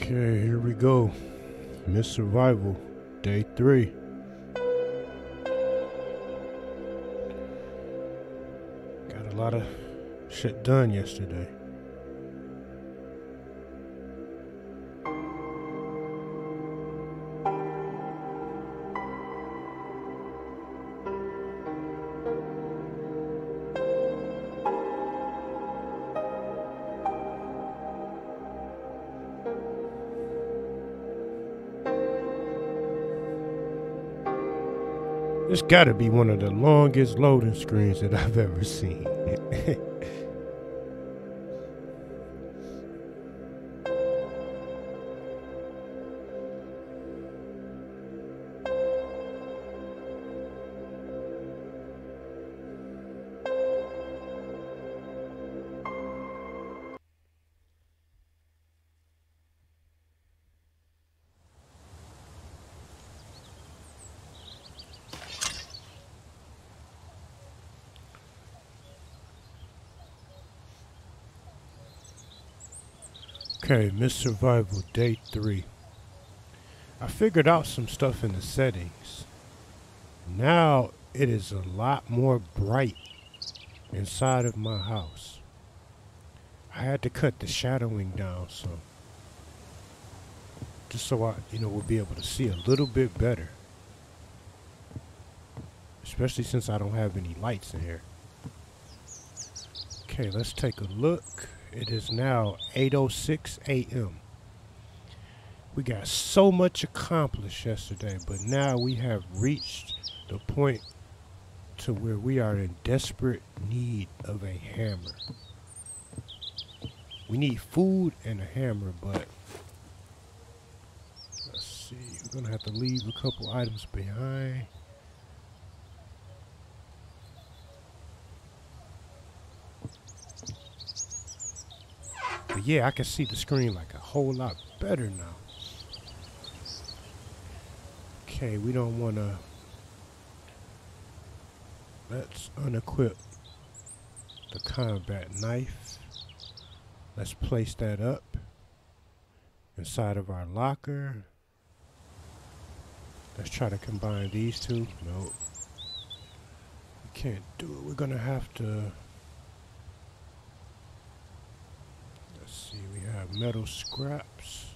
Okay, here we go. Miss Survival, day 3. Got a lot of shit done yesterday. This gotta be one of the longest loading screens that I've ever seen. Okay, Miss Survival, day 3. I figured out some stuff in the settings. Now it is a lot more bright inside of my house. I had to cut the shadowing down just so I, will be able to see a little bit better. Especially since I don't have any lights in here. Okay, let's take a look. It is now 8:06 a.m. We got so much accomplished yesterday, but now we have reached the point to where we are in desperate need of a hammer. We need food and a hammer, but let's see. We're gonna have to leave a couple items behind. But yeah, I can see the screen like a whole lot better now. Okay, we don't want to... Let's unequip the combat knife. Let's place that up inside of our locker. Let's try to combine these two. Nope. We can't do it. We're going to have to... See, we have metal scraps.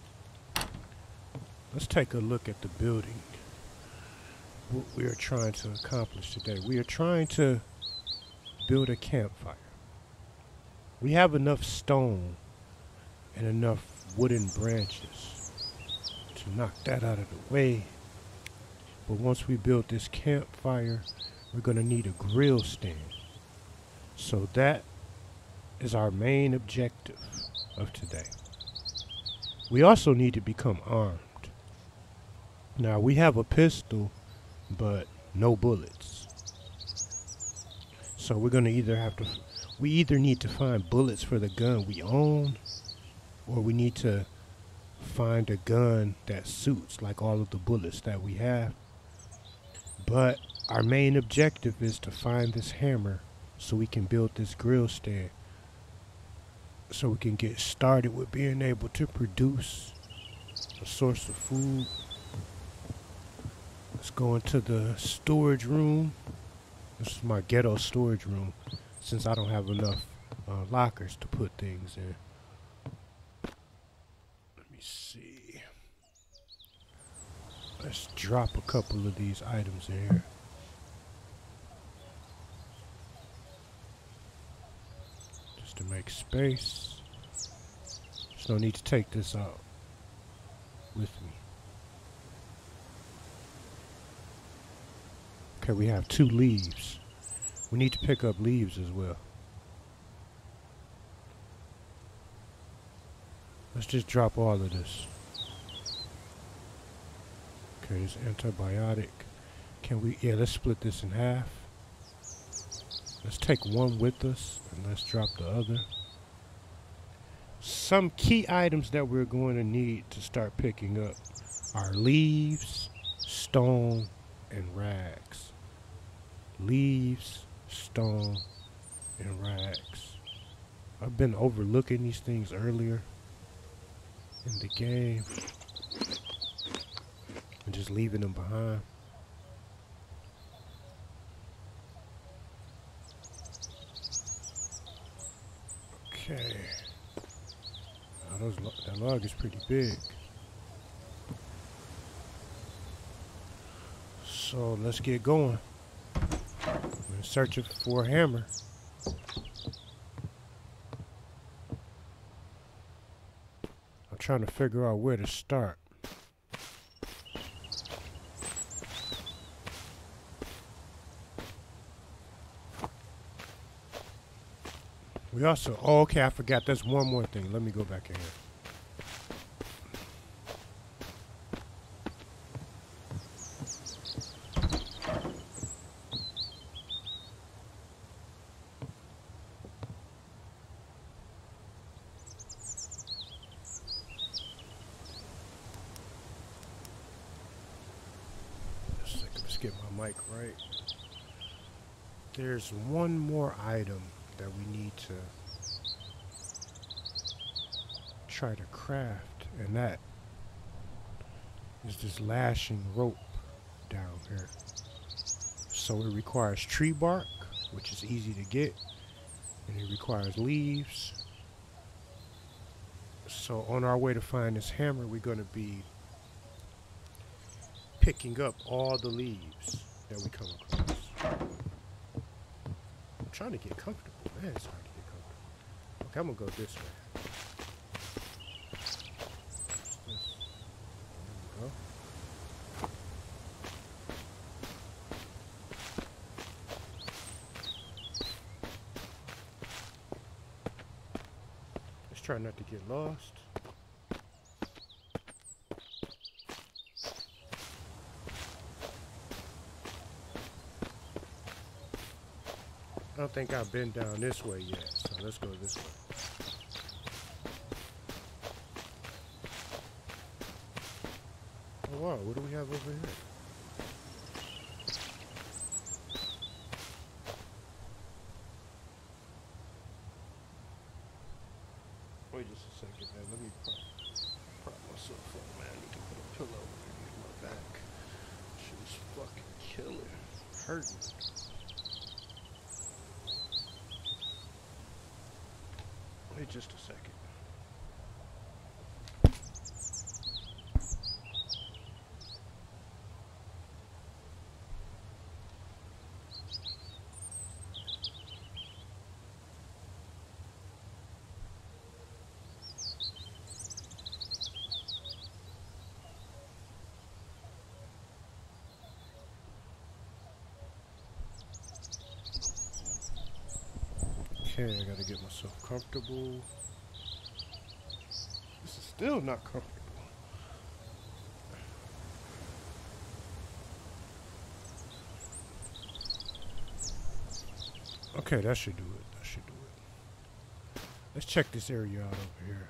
Let's take a look at the building. What we are trying to accomplish today. We are trying to build a campfire. We have enough stone and enough wooden branches to knock that out of the way. But once we build this campfire, we're going to need a grill stand. So that is our main objective of today. We also need to become armed. Now we have a pistol, but no bullets. So we're gonna we either need to find bullets for the gun we own, or we need to find a gun that suits like all of the bullets that we have. But our main objective is to find this hammer so we can build this grill stand, so we can get started with being able to produce a source of food. Let's go into the storage room. This is my ghetto storage room, since I don't have enough lockers to put things in. Let me see. Let's drop a couple of these items in here. To make space. There's no need to take this out with me. Okay, we have 2 leaves. We need to pick up leaves as well. Let's just drop all of this. Okay, this antibiotic. Yeah, let's split this in half. Let's take one with us, and let's drop the other. Some key items that we're going to need to start picking up are leaves, stone, and rags. Leaves, stone, and rags. I've been overlooking these things earlier. in the game and just leaving them behind. Okay. Now that log is pretty big. So let's get going. We're searching for a hammer. I'm trying to figure out where to start. We also, oh, okay, I forgot. There's one more thing. Let me go back in here. Just a second, let's get my mic right. There's one more item that we need to try to craft, and that is this lashing rope down here. So it requires tree bark, which is easy to get, and it requires leaves. So on our way to find this hammer, we're going to be picking up all the leaves that we come across. I'm trying to get comfortable. Man, it's hard to get comfortable. Okay, I'm going to go this way. There we go. Let's try not to get lost. I don't think I've been down this way yet, so let's go this way. Oh wow, what do we have over here? Wait just a second, man. Let me prop myself up, man. I need to put a pillow underneath my back. Shit is fucking killer. Hurting. Wait just a second. Okay, I gotta get myself comfortable. This is still not comfortable. Okay, that should do it. That should do it. Let's check this area out over here.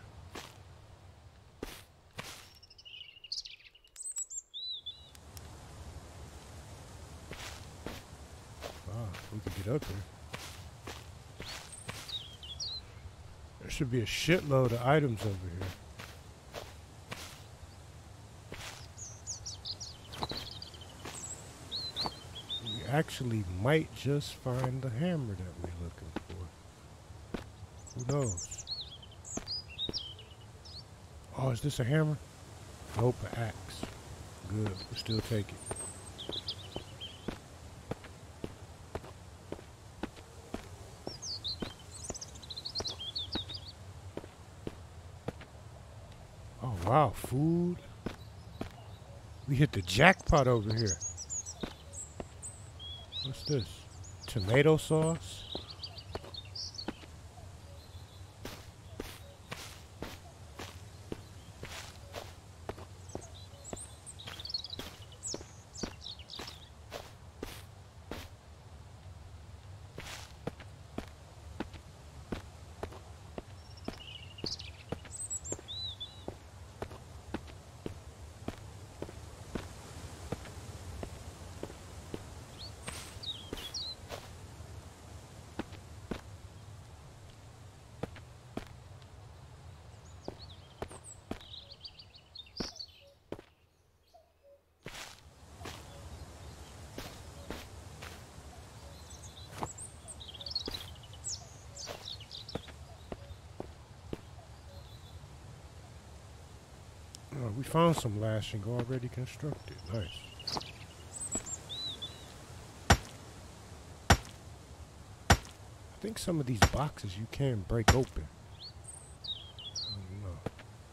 Ah, we can get up here. There should be a shitload of items over here. We actually might just find the hammer that we're looking for. Who knows? Oh, is this a hammer? Nope, an axe. Good, we'll still take it. Oh wow, food. We hit the jackpot over here. What's this? Tomato sauce? we found some lashing already constructed. Nice. I think some of these boxes you can break open. I don't know.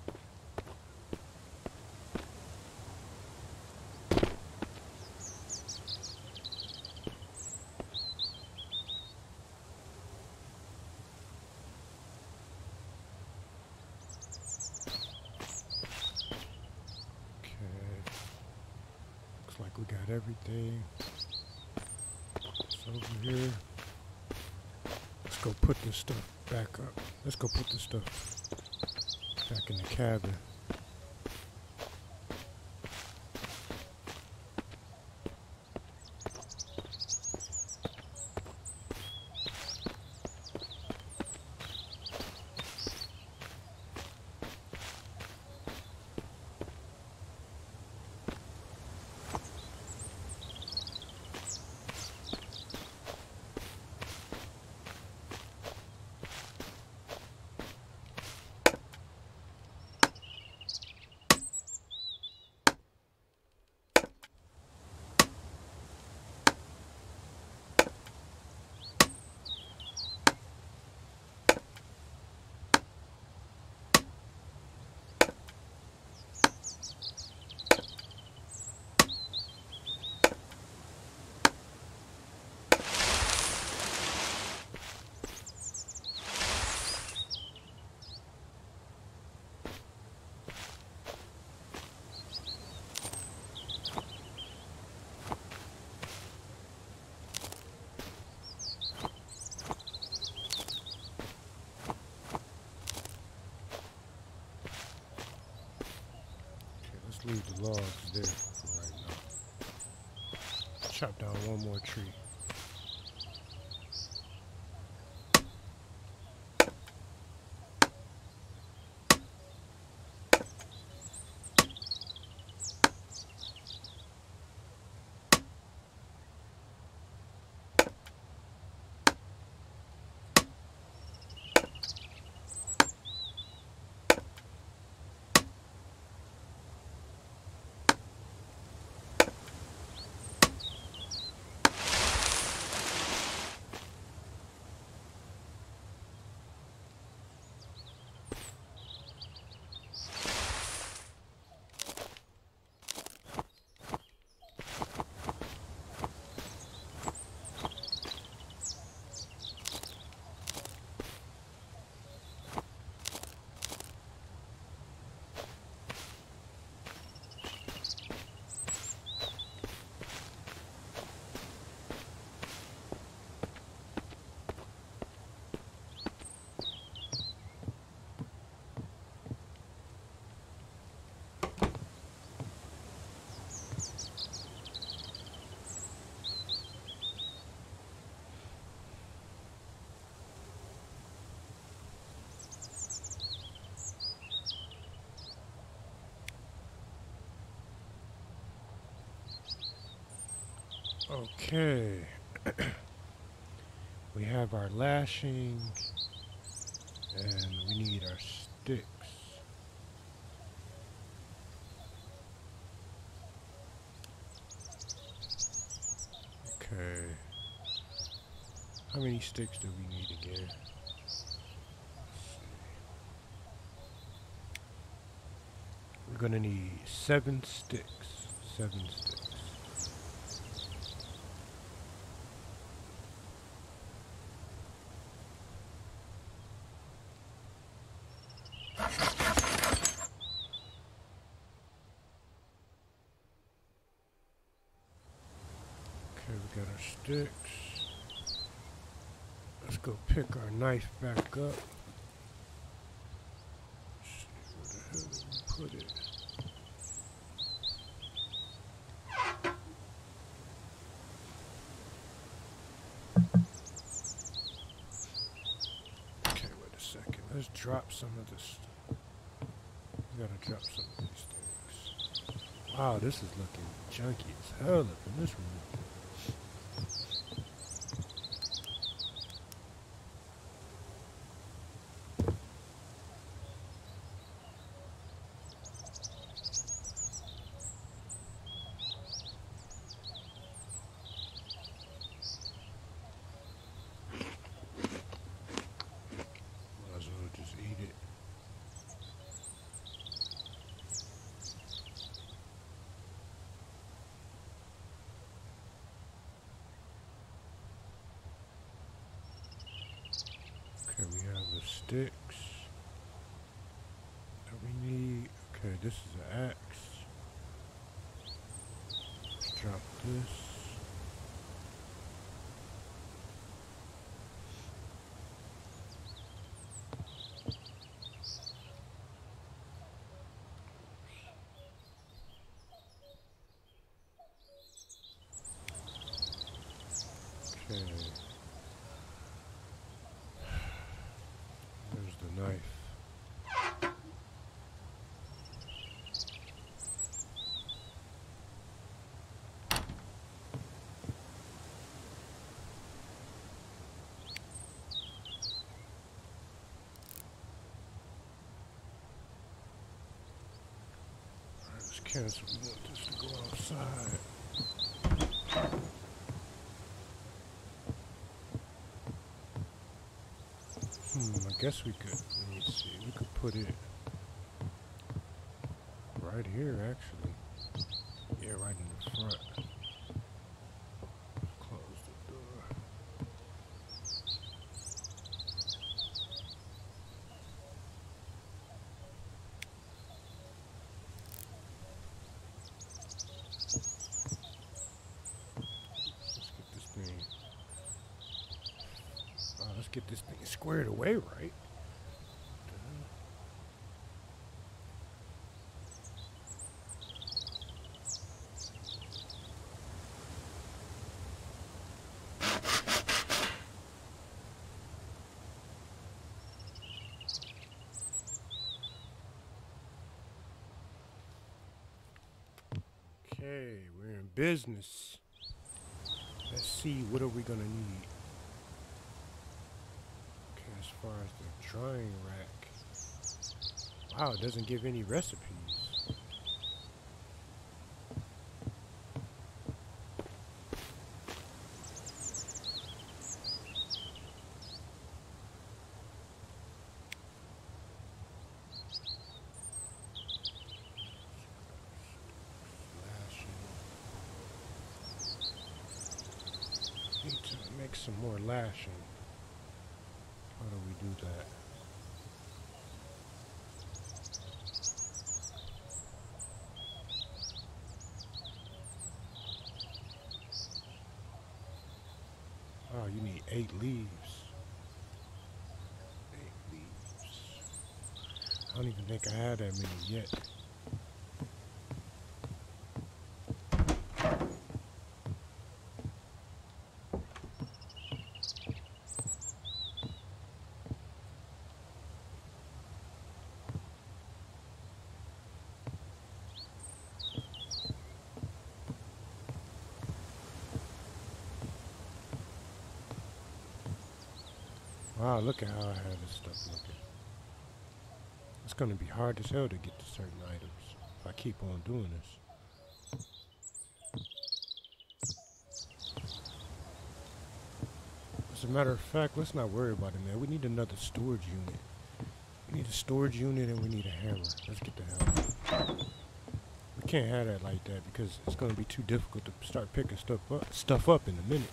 Like we got everything. It's over here. Let's go put this stuff back up. Let's go put this stuff back in the cabin. Leave the logs there for right now. Chop down one more tree. Okay. We have our lashing and we need our sticks. Okay. How many sticks do we need again? We're gonna need 7 sticks. 7 sticks. Okay, we got our sticks. Let's go pick our knife back up. Let's see, where the hell did we put it? Okay, wait a second. Let's drop some of this. We gotta drop some of these things. Wow, this is looking junky as hell up in this room. Okay, we have the sticks that we need. Okay, this is an axe. Let's drop this. Okay. There's the knife. Alright, let's cancel. We want this to go outside. I guess we could, let me see, we could put it right here actually. Yeah, right in the front. Close the door. Let's get this thing. Let's get this thing squared away right. Okay, we're in business. Let's see, what are we gonna need? Okay, as far as the drying rack. Wow, it doesn't give any recipes. Need to make some more lashing. How do we do that? Oh, you need 8 leaves. 8 leaves. I don't even think I had that many yet. Wow, look at how I have this stuff looking. It's going to be hard as hell to get to certain items if I keep on doing this. As a matter of fact, let's not worry about it, man. We need another storage unit. We need a storage unit and we need a hammer. Let's get the hammer. We can't have that like that because it's going to be too difficult to start picking stuff up in a minute.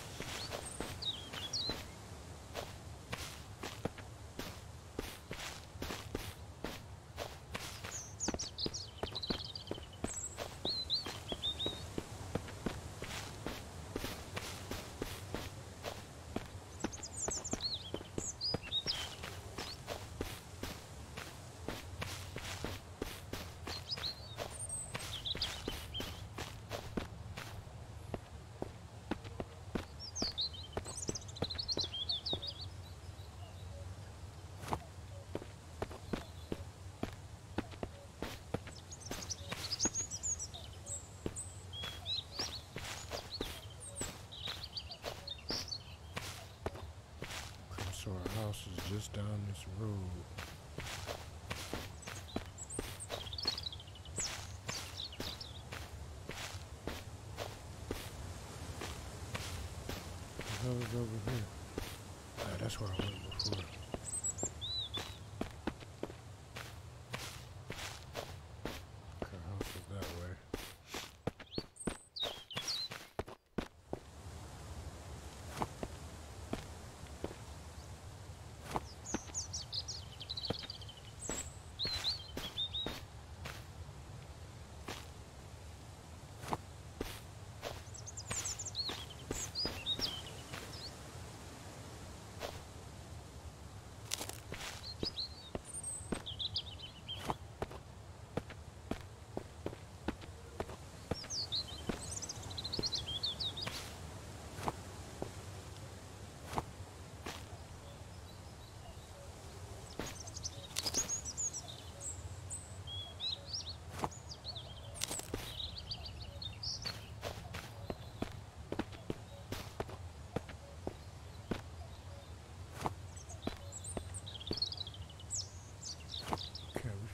So our house is just down this road. What the hell is over here? Ah, that's where I went before. Okay, house is that way.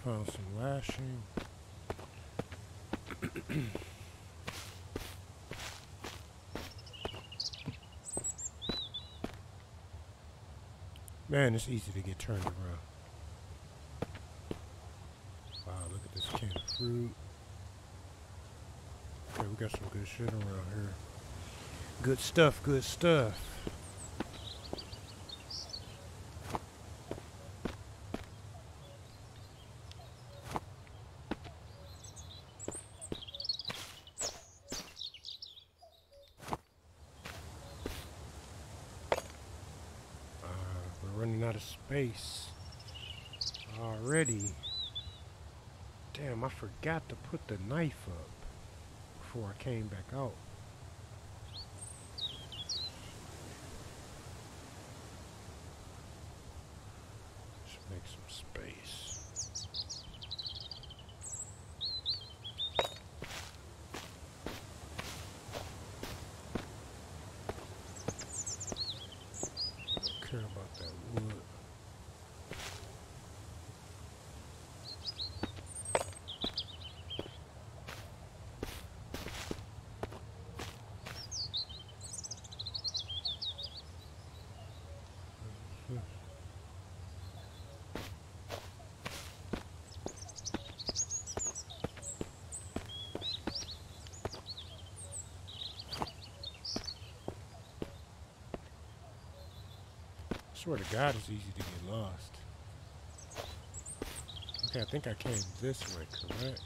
Found some lashing. Man, it's easy to get turned around. Wow, look at this can of fruit. Okay, we got some good shit around here. Good stuff, good stuff. We're running out of space already. Damn, I forgot to put the knife up before I came back out. Should make some space. Don't care about that wood. I swear to God, it's easy to get lost. Okay, I think I came this way, correct?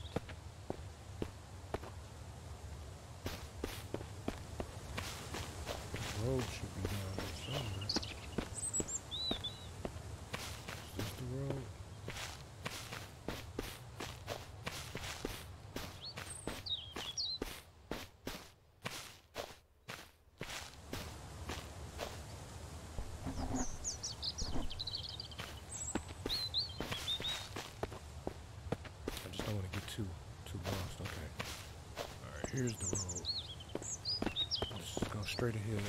The road should be down there somewhere. Is this the road? Too lost. Okay. Alright, here's the road. Let's just go straight ahead.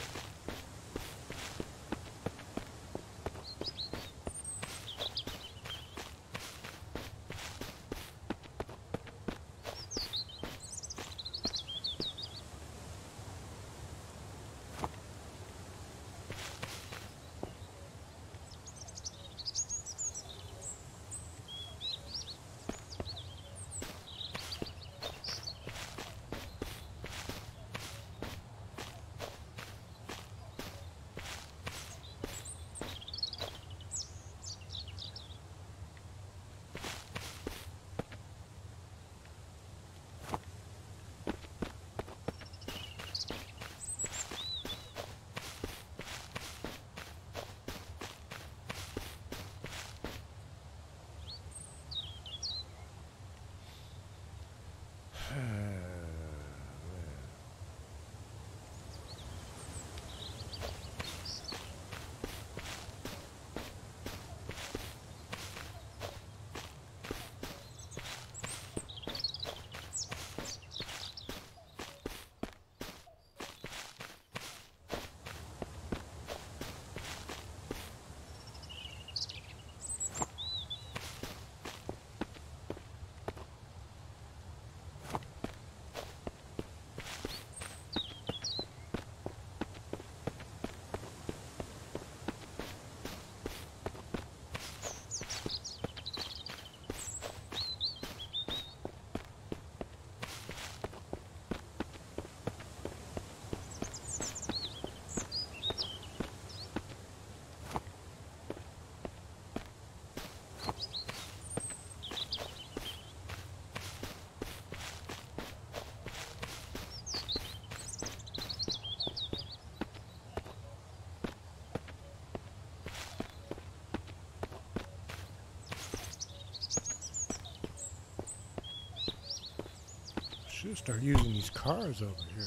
Should start using these cars over here.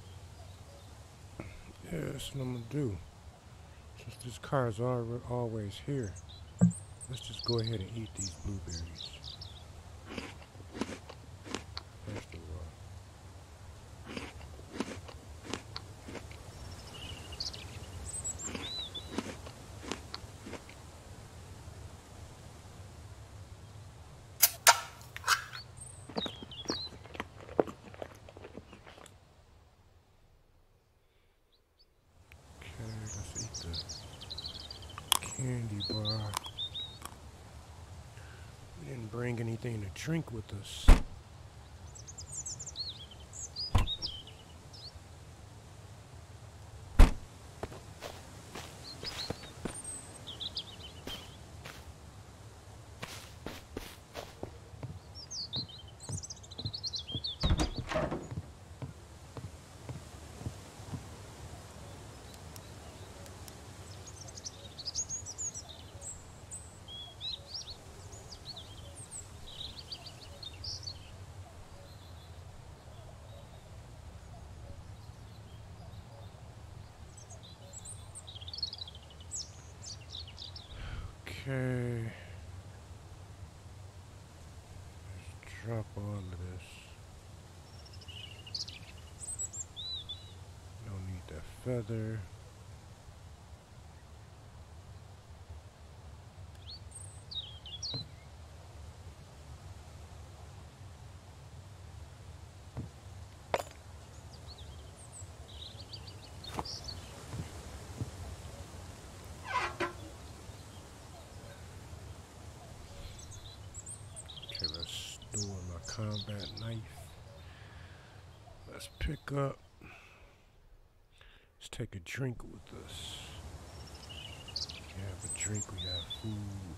Yeah, that's what I'm gonna do. Since this car is always here, let's just go ahead and eat these blueberries. First of all. candy bar. We didn't bring anything to drink with us. Okay. Let's drop all of this. Don't need that feather. Okay, let's store my combat knife. Let's pick up. Let's take a drink with us. We have a drink, we have food.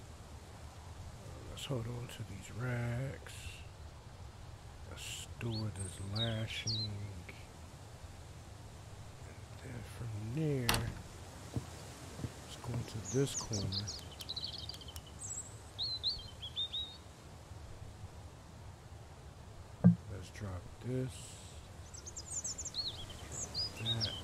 Let's hold on to these rags. Let's store this lashing. And then from there, let's go into this corner. Let's drop this. Drop that.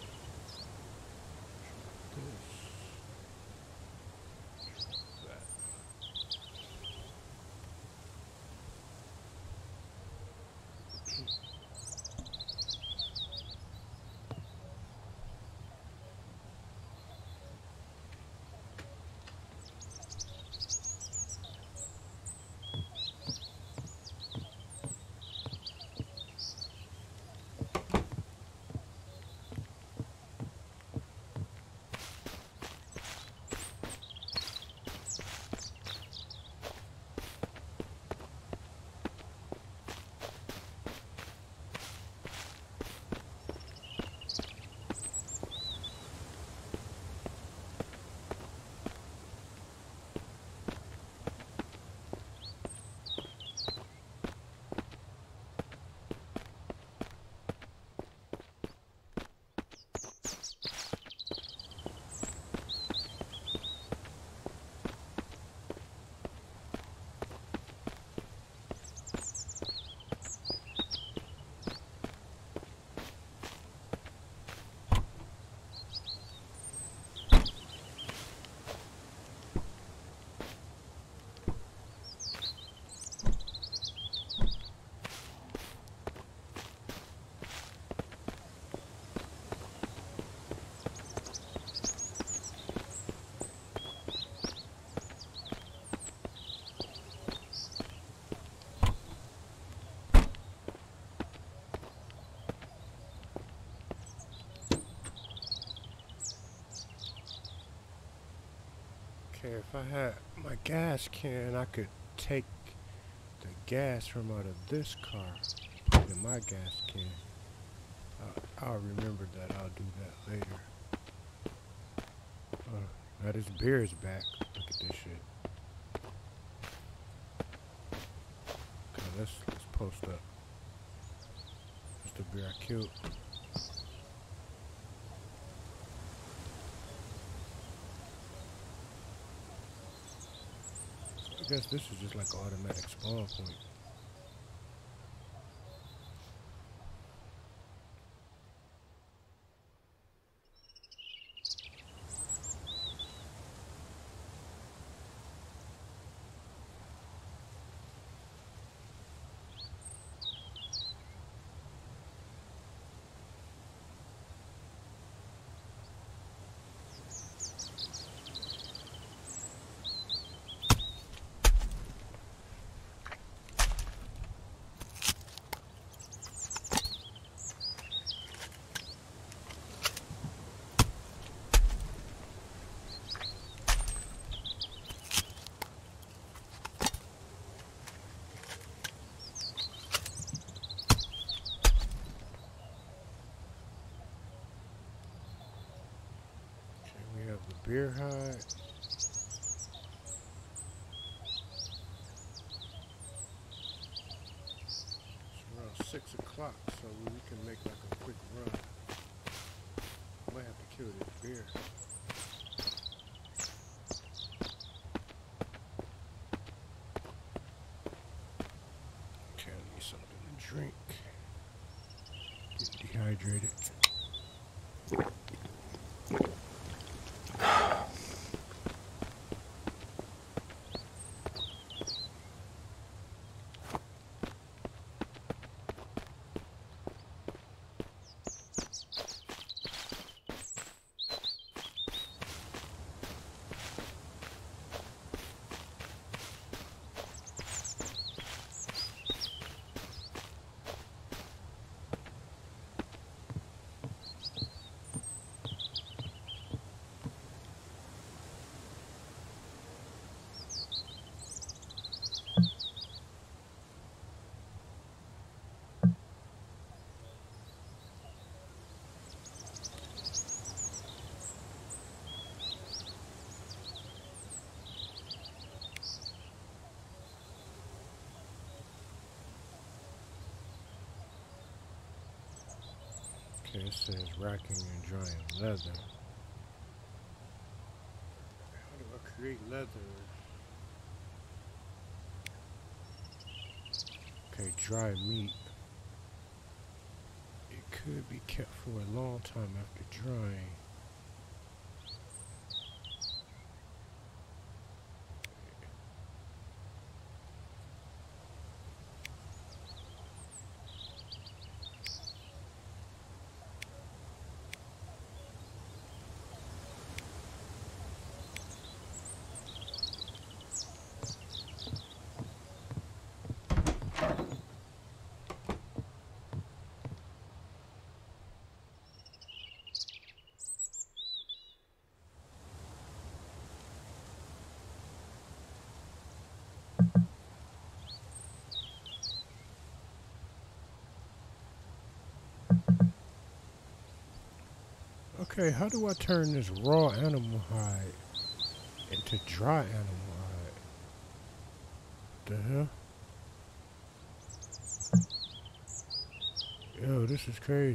Okay, if I had my gas can, I could take the gas from out of this car, put it in my gas can. I'll remember that. I'll do that later. Now this beer is back. Look at this shit. Okay, let's post up. That's the beer I killed. I guess this is just like an automatic spawn point. bear hide. It's around 6 o'clock, so we can make like a quick run. Might have to kill this bear. Okay, I need something to drink. Get dehydrated. Okay, it says racking and drying leather. How do I create leather? Okay, dry meat. It could be kept for a long time after drying. Okay, how do I turn this raw animal hide into dry animal hide? The hell? Yo, this is crazy.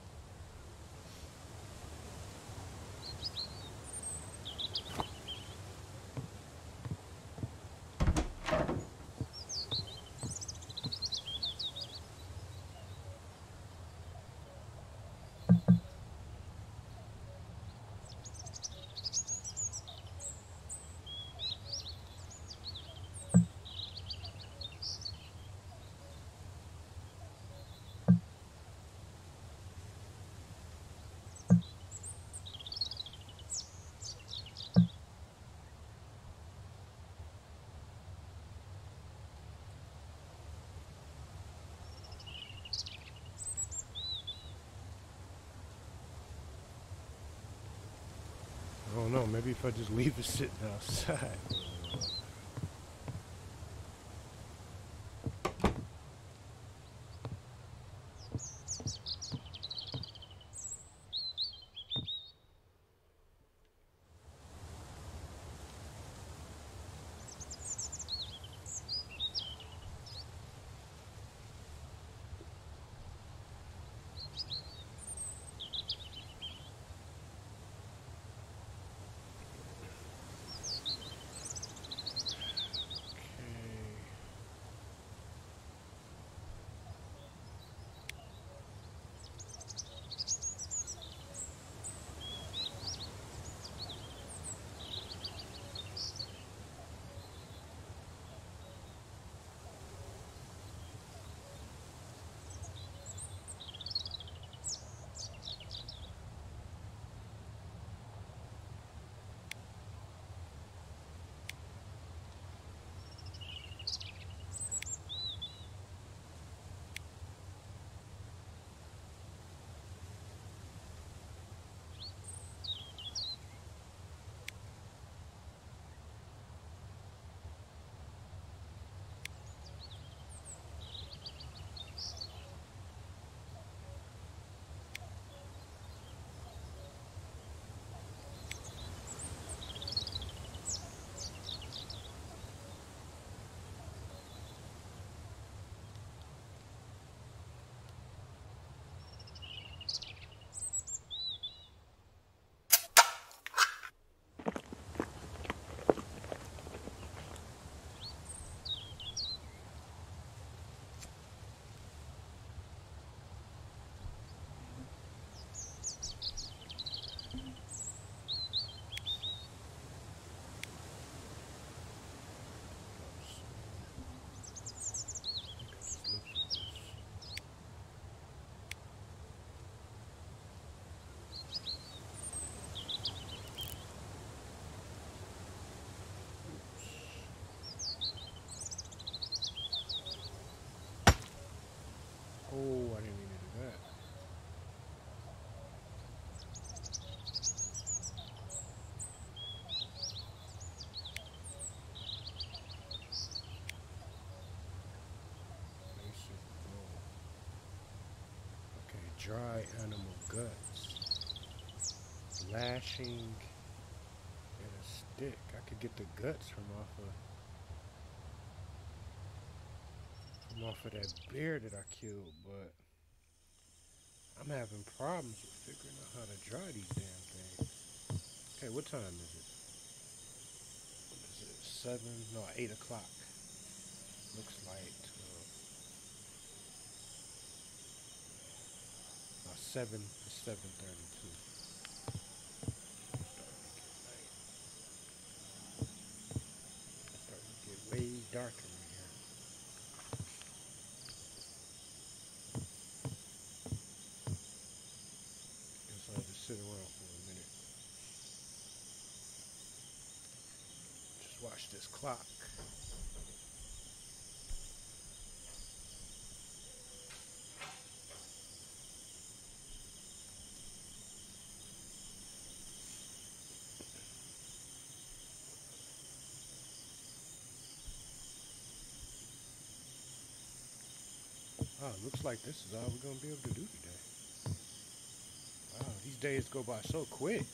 I don't know, maybe if I just leave it sitting outside. dry animal guts. Lashing and a stick. I could get the guts from off of that bear that I killed, but I'm having problems with figuring out how to dry these damn things. Okay, what time is it? What is it? 7? No, 8 o'clock. Looks like 7 to 7:32. Starting to get way darker in here. Guess I'll just sit around for a minute. Just watch this clock. Looks like this is all we're going to be able to do today. Wow, these days go by so quick.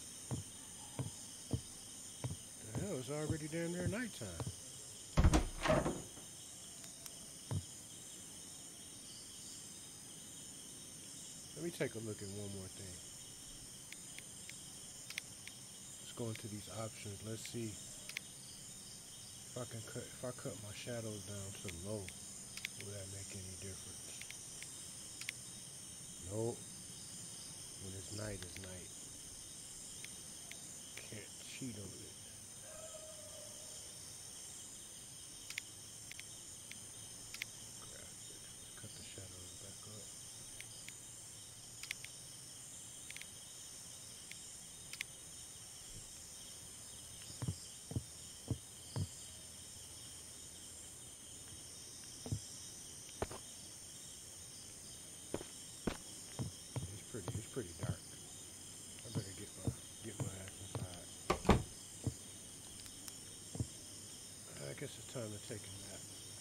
The hell, it's already damn near nighttime. Let me take a look at one more thing. Let's go into these options. Let's see if I cut my shadows down to low. Will that make any difference? Nope. When it's night, it's night. Can't cheat on it. Graphics. Let's cut the shadows back up. It's pretty dark. I better get my ass inside. I guess it's time to take a nap.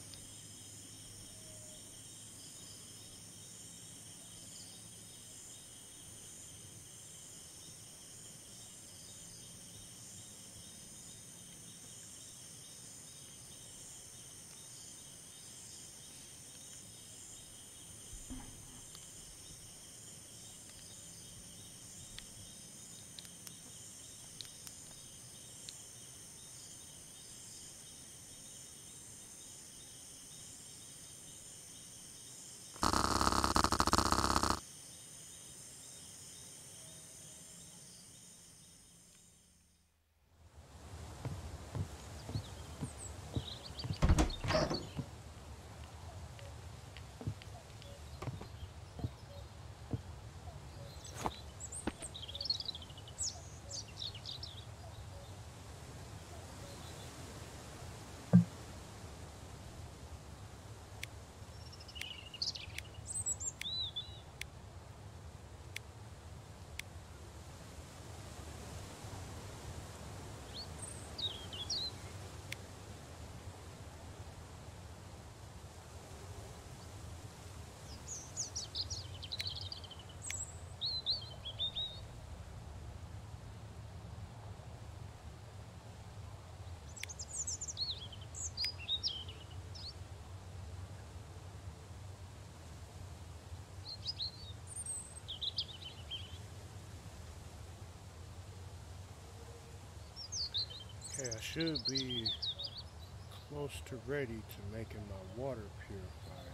Okay, I should be close to ready to making my water purifier.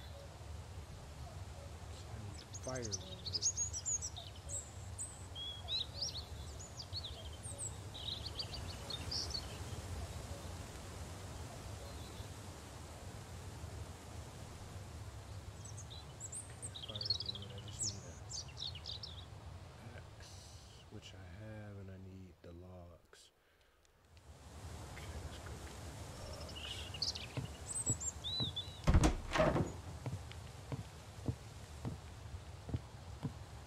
So I need firewood. Okay, firewood. I just need an axe, which I have, and I need the logs. Okay, let's go get the logs.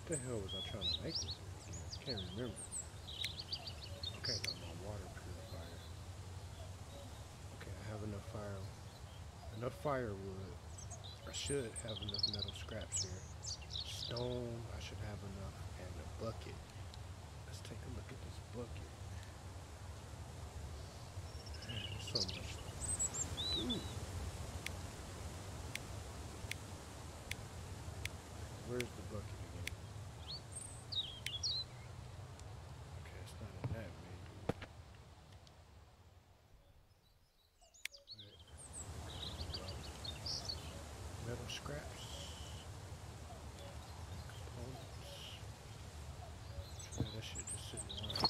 What the hell was I trying to make with it again? Can't remember. Okay, now my water purifier. Okay, I have enough firewood. I should have enough metal scraps here. Stone, I should have enough, and a bucket. Let's take a look at this bucket. Man, there's so much. Ooh. Where's the bucket again? Okay, it's not in that menu. Metal scraps. Components. Yeah, that shit just sitting around.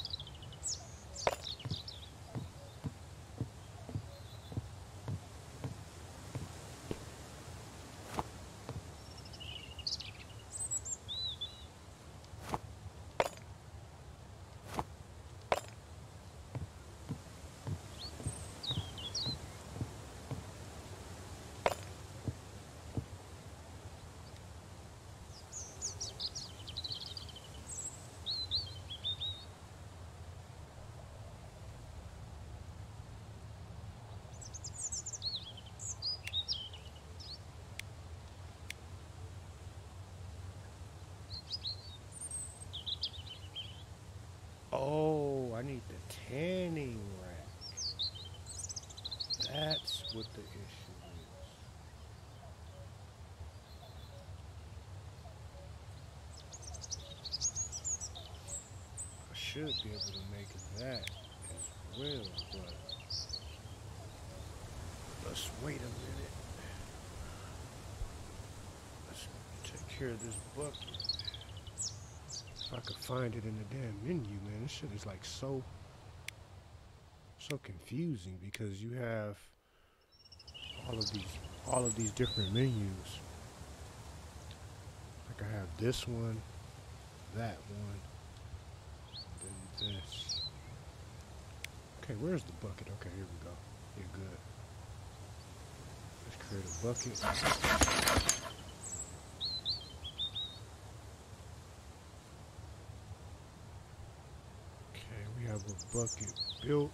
Oh, I need the tanning rack. That's what the issue is. I should be able to make that as well, but let's wait a minute. Let's take care of this bucket. If I could find it in the damn menu, man, this shit is like so confusing because you have all of these different menus. Like I have this one, that one, then this. Okay, where's the bucket? Okay, here we go. You're good. Let's create a bucket. Okay, we have a bucket built.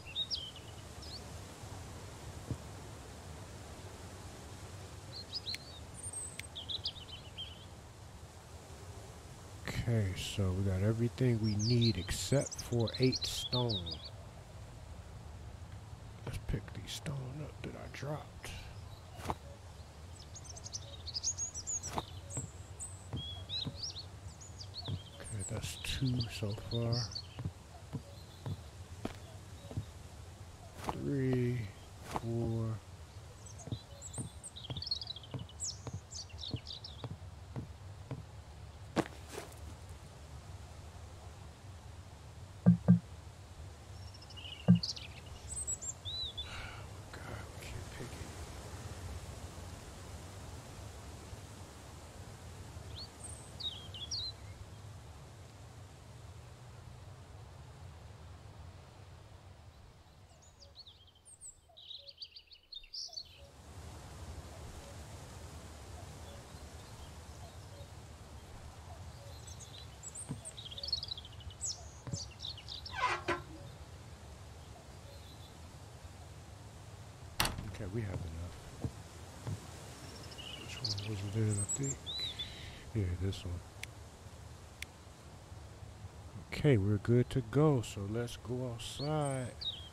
Okay, so we got everything we need except for 8 stone. Let's pick these stone up that I dropped. Okay, that's 2 so far. 3, 4. Okay, we have enough. Which one was it in, I think? Yeah, this one. Okay, we're good to go. So let's go outside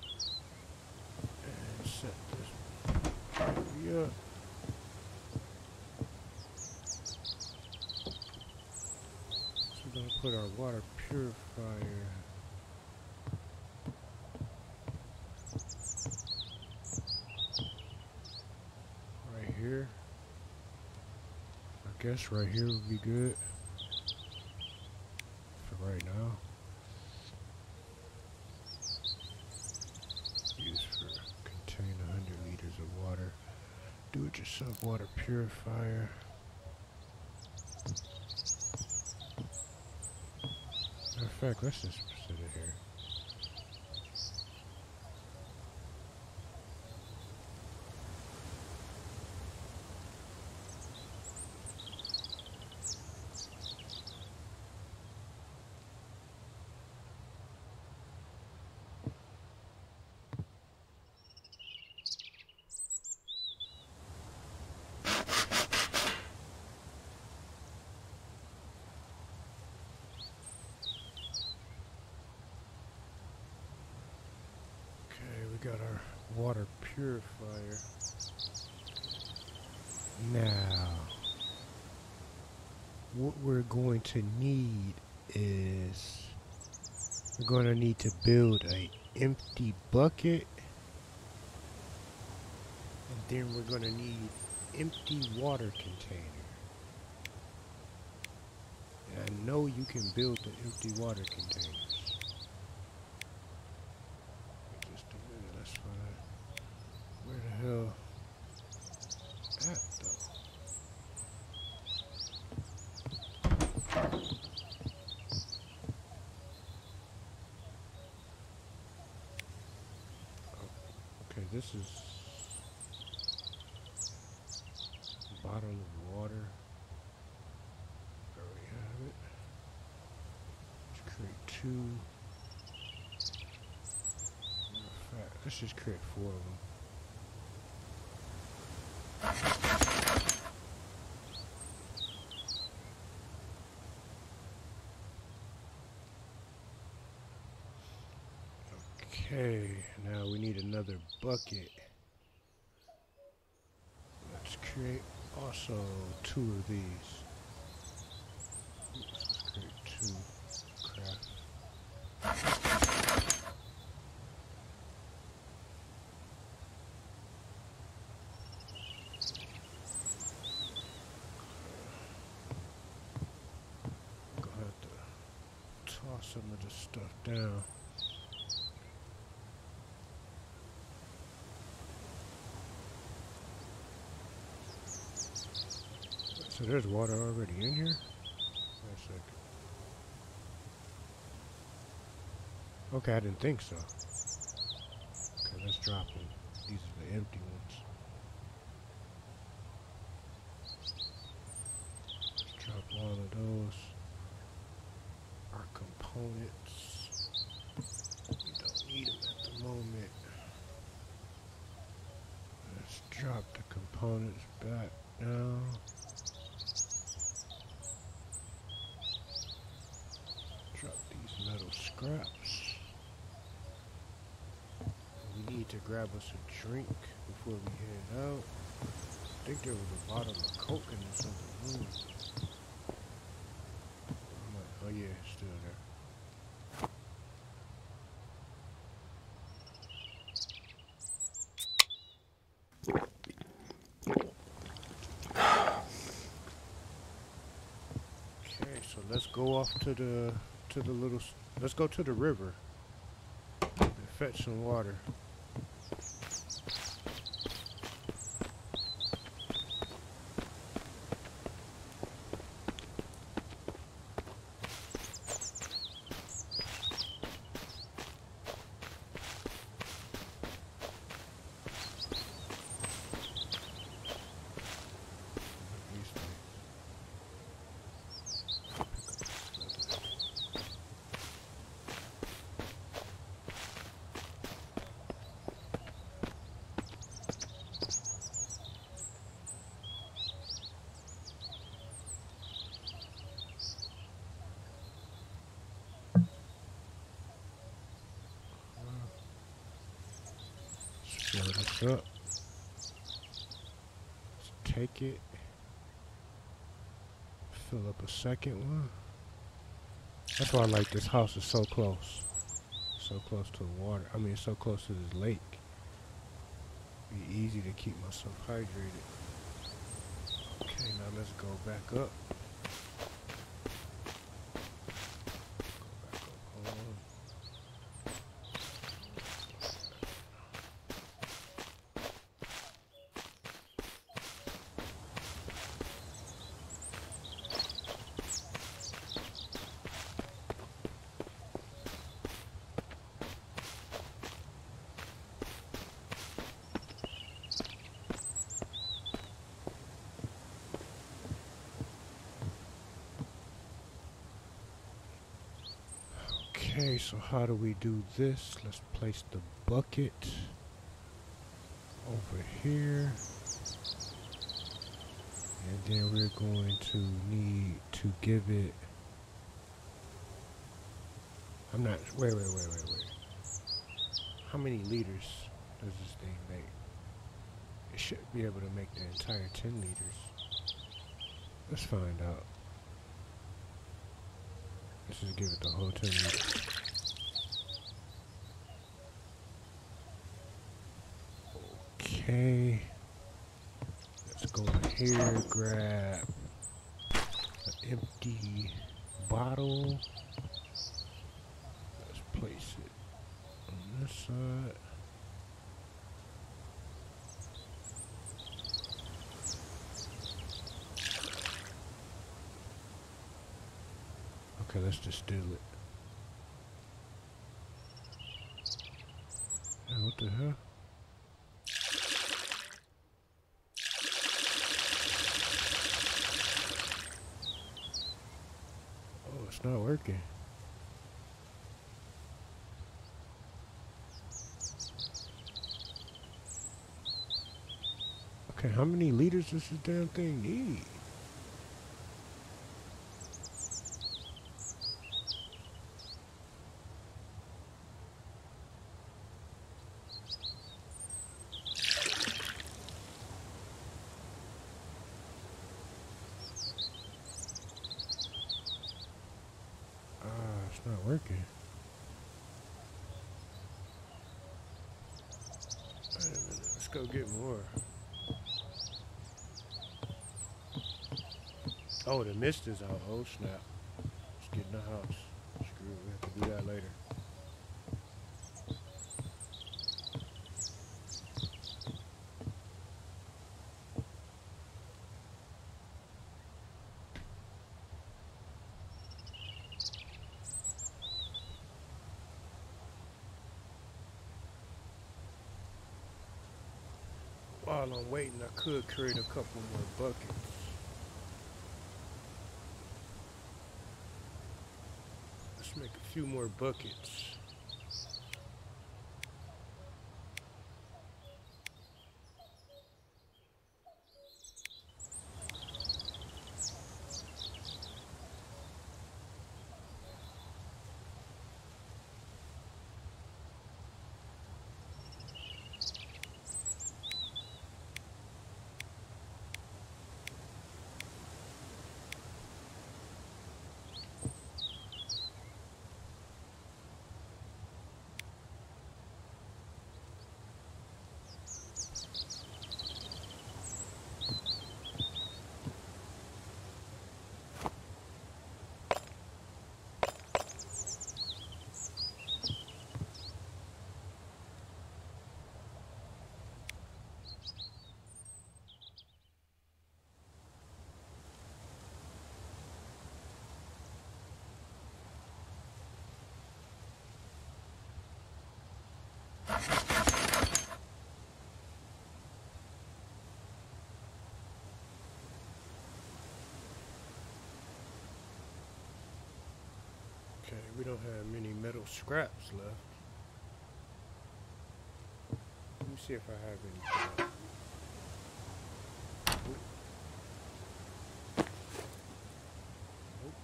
and set this area up. So we're gonna put our water purifier right here. I guess right here would be good for right now. Use for contain 100 liters of water. Do it yourself water purifier. Matter of fact, let's just set it here. water purifier. Now, what we're going to need is we're going to need to build a empty bucket, and then we're going to need empty water container. And I know you can build the empty water containers. Just a minute, let's find where the hell at though. Okay, this is bottle of water. There we have it. Let's create 2. Matter of fact, let's just create 4 of them. Okay, now we need another bucket. Let's create also 2 of these. Oops, let's create 2. Craft. Gonna have to toss some of this stuff down. So there's water already in here? Wait a second. Okay, I didn't think so. Okay, let's drop them. These are the empty ones. Let's drop all of those. Our components. We don't need them at the moment. Let's drop the components back now. Drop these metal scraps. We need to grab us a drink before we head out. I think there was a bottle of Coke in this other room. Oh yeah, it's still there. Okay, so let's go off to the little. Let's go to the river and fetch some water. Fill this up. Let's take it. Fill up a second one. That's why I like this house. Is so close. So close to the water. I mean, so close to this lake. Be easy to keep myself hydrated. Okay, now let's go back up. Okay, so how do we do this? Let's place the bucket over here. And then we're going to need to give it... I'm not... Wait. How many liters does this thing make? It should be able to make the entire 10 liters. Let's find out. Let's just give it the whole 10 liters. Okay. Let's go in here, grab an empty bottle. Let's place it on this side. Okay, let's distill it. Yeah, what the hell? Oh, it's not working. Okay, how many liters does this damn thing need? It's not working. Wait a minute, let's go get more. Oh, the mist is out. Oh, snap. Let's get in the house. Screw it, we have to do that later. While I'm waiting, I could create a couple more buckets. Let's make a few more buckets. Okay, we don't have many metal scraps left. Let me see if I have any. Nope.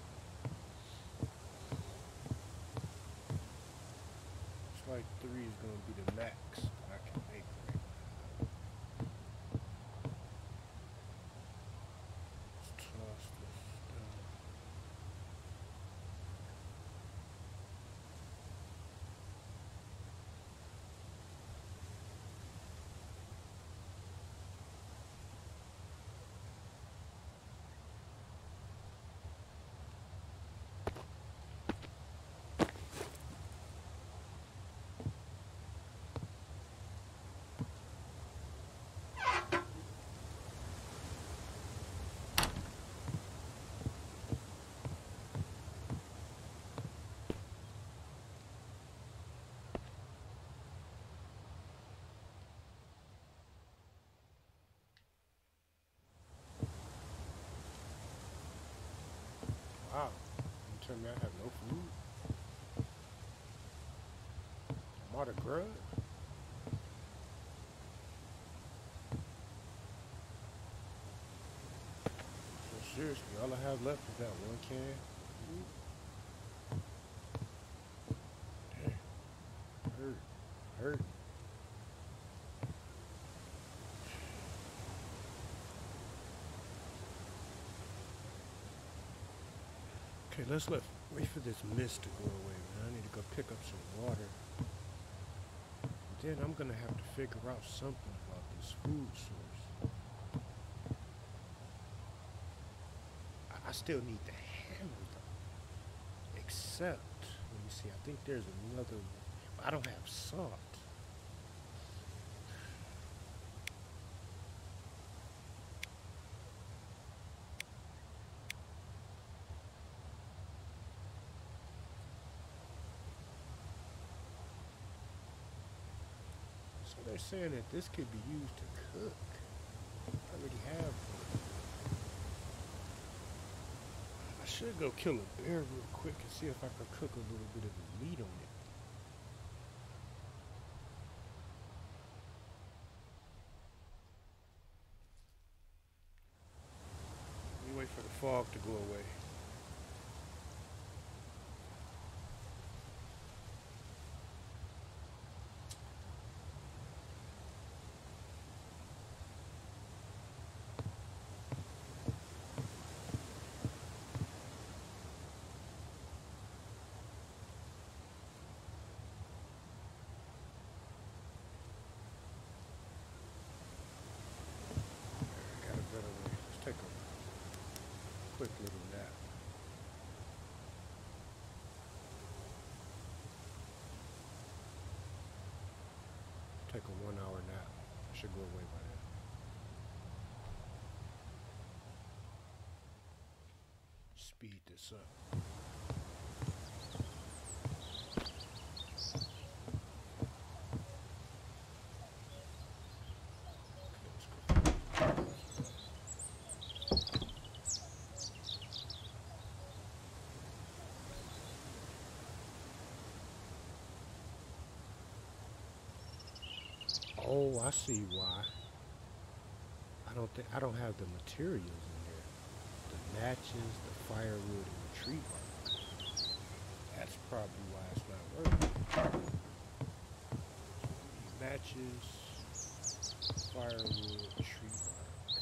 It's like 3 is gonna be the max that I can make right now. Let's toss this down. Wow, you tell me I have no food? I'm out of grub? So seriously, all I have left is that one can? Damn. Hurt. Okay, wait for this mist to go away, man. I need to go pick up some water. Then I'm gonna have to figure out something about this food source. I still need to handle them. Except, let me see, I think there's another one. I don't have salt. So they're saying that this could be used to cook. I already have one. I should go kill a bear real quick and see if I can cook a little bit of the meat on it. Let me wait for the fog to go away. I got a better way. Let's take a quick little nap. Take a 1 hour nap. I should go away by then. Speed this up. Oh, I see why. I don't have the materials in there. The matches, the firewood, and the tree bark. That's probably why it's not working. Matches, firewood, tree bark.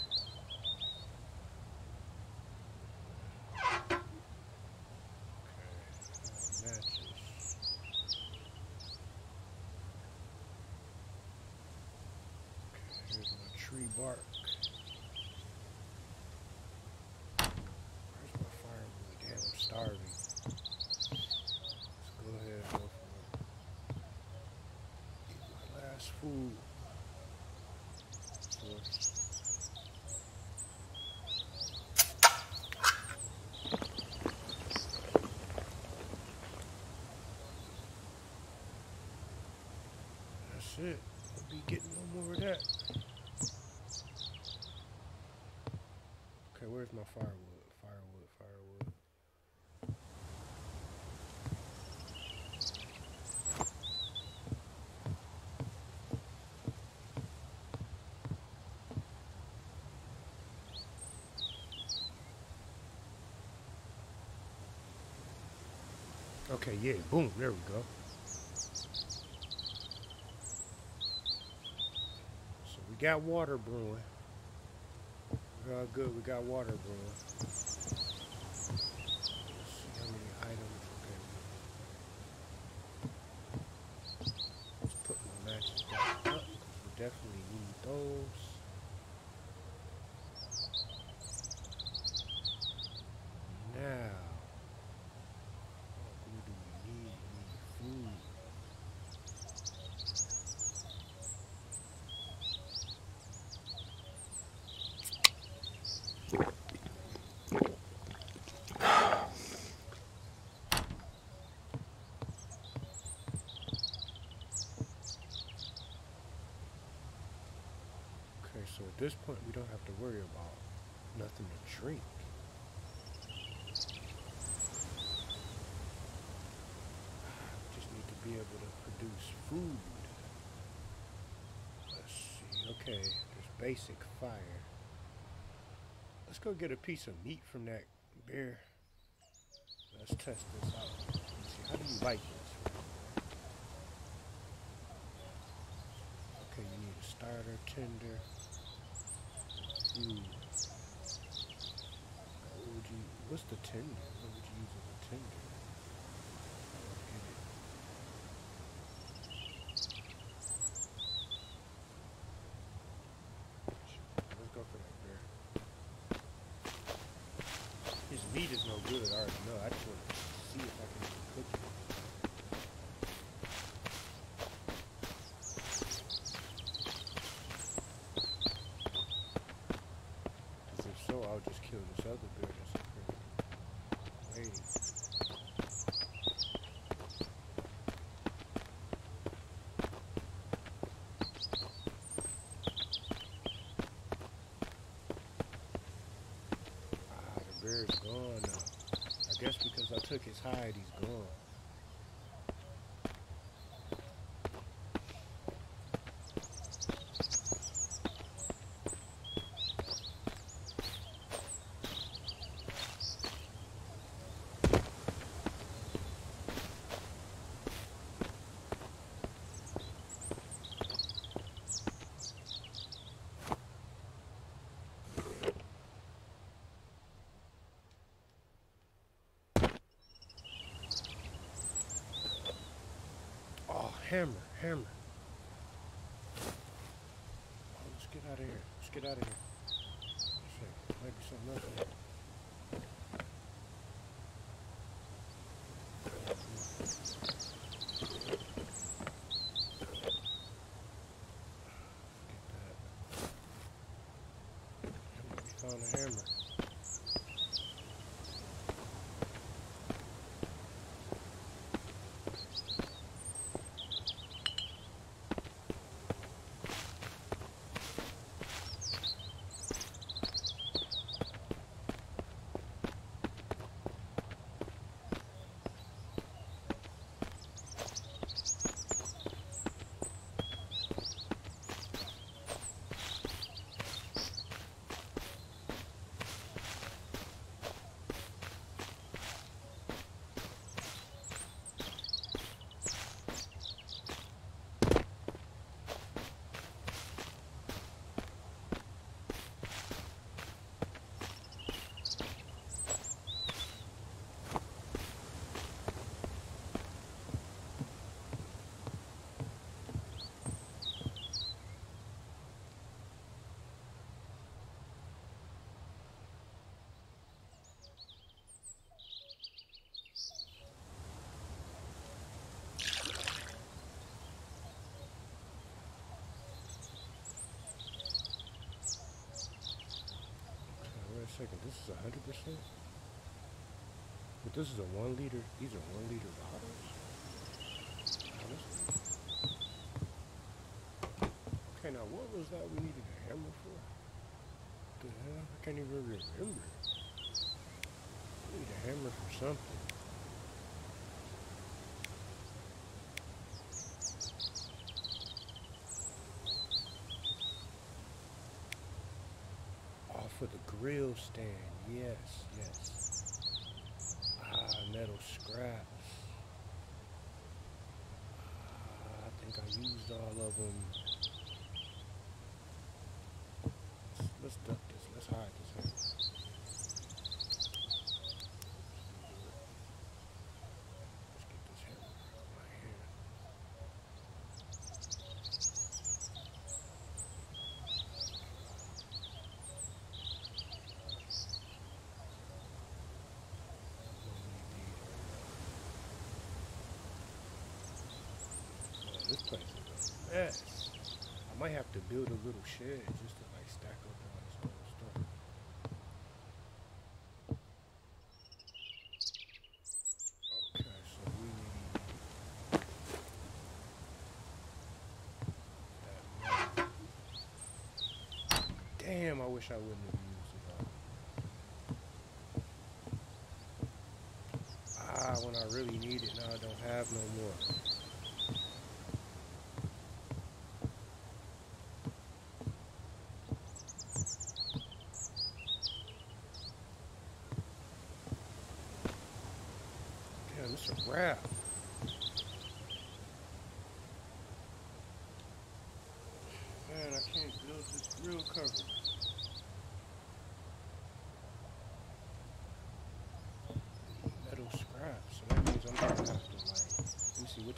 Okay, matches. Okay, here's my tree bark. Where's my firewood? Damn, I'm starving. Let's go ahead and go for it. Eat my last food source. That's it. I'll be getting no more of that. Okay, where's my firewood? Firewood, firewood. Okay, yeah, boom, there we go. So we got water brewing. We're all good, we got water brewing. Let's see how many items. Okay. Let's put my matches back up because we definitely need those. Now, what do we need? We need food. Okay, so at this point we don't have to worry about nothing to drink. We just need to be able to produce food. Let's see. Okay, there's basic fire. Let's go get a piece of meat from that bear. Let's test this out. Let's see. How do you light this? Okay, you need a starter, tinder, food. What's the tinder? What would you use it tinder. I don't get it. Let's go for that bear. His meat is no good, I already know. I just want to see if I can cook it. Because if so, I'll just kill this other bear that's up here waiting. Ah, the bear is gone now. I guess because I took his hide, he's gone. Oh, hammer, hammer. Oh, let's get out of here. Let's get out of here. Shit, might be something else in here. Get that. We found a hammer. Wait a second, this is 100%? But this is a 1 liter, these are 1 liter bottles? Okay, now what was that we needed a hammer for? What the hell? I can't even remember. We need a hammer for something. Oh, for the grill stand. Yes, yes. Ah, metal scraps. Ah, I think I used all of them. Let's duck this. Let's hide this hammer. Let's get this hammer out of my hand. Man, this place is a mess. I might have to build a little shed just to like stack up all this other stuff. Okay, so we need that. Damn, I wish I wouldn't have used it all. Ah, when I really need it, now I don't have no more. Damn, it's a wrap. Man, I can't build this grill cover. Metal scrap.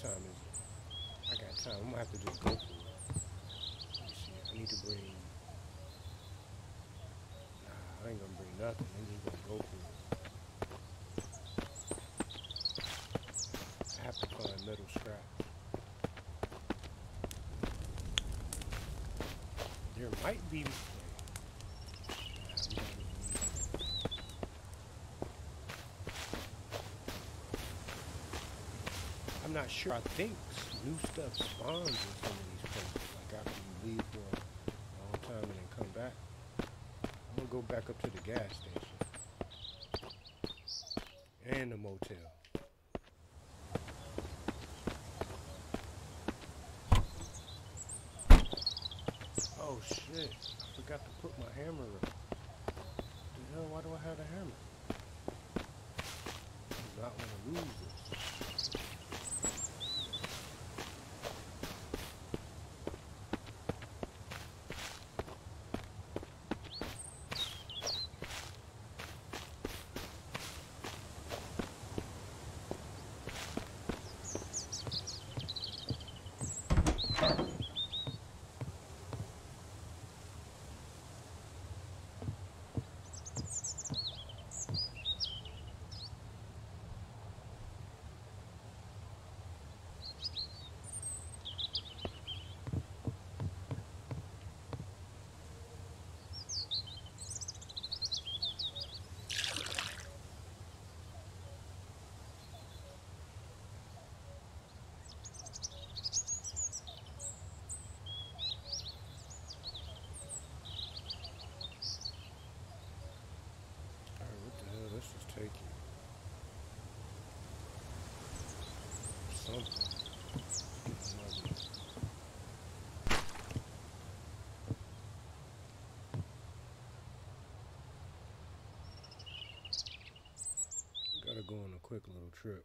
time is it? I got time. I'm gonna have to just go for it. Let me see. I need to bring. Nah, I ain't gonna bring nothing. I'm just gonna go for it. I have to find metal scrap. There might be. Nah, we don't even need it. I'm not sure. I think new stuff spawns in some of these places. Like after you leave for a long time and then come back. I'm gonna go back up to the gas station and the motel. Oh shit! I forgot to put my hammer up. The hell? Why do I have a hammer? I do not want to lose this. Alright, what the hell? This is taking something. Gotta go on a quick little trip.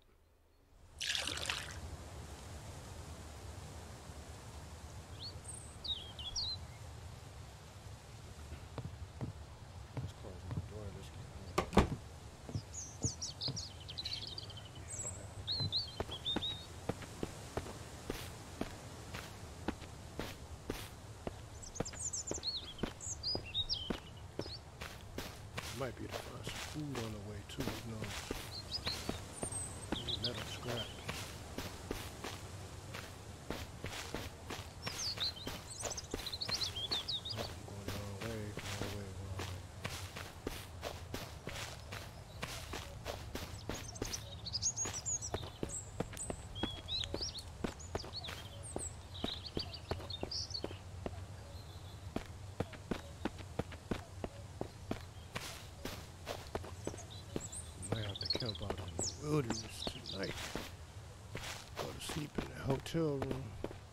Let's close my door. Let's get home. Make sure. Yeah, I don't have. Okay. Might be able to find some food on the way too. Who knows? Metal scrap. I'm going the wrong way. Wrong way. Wrong way. Might have to camp out in the wilderness tonight. Go to sleep in the hotel room.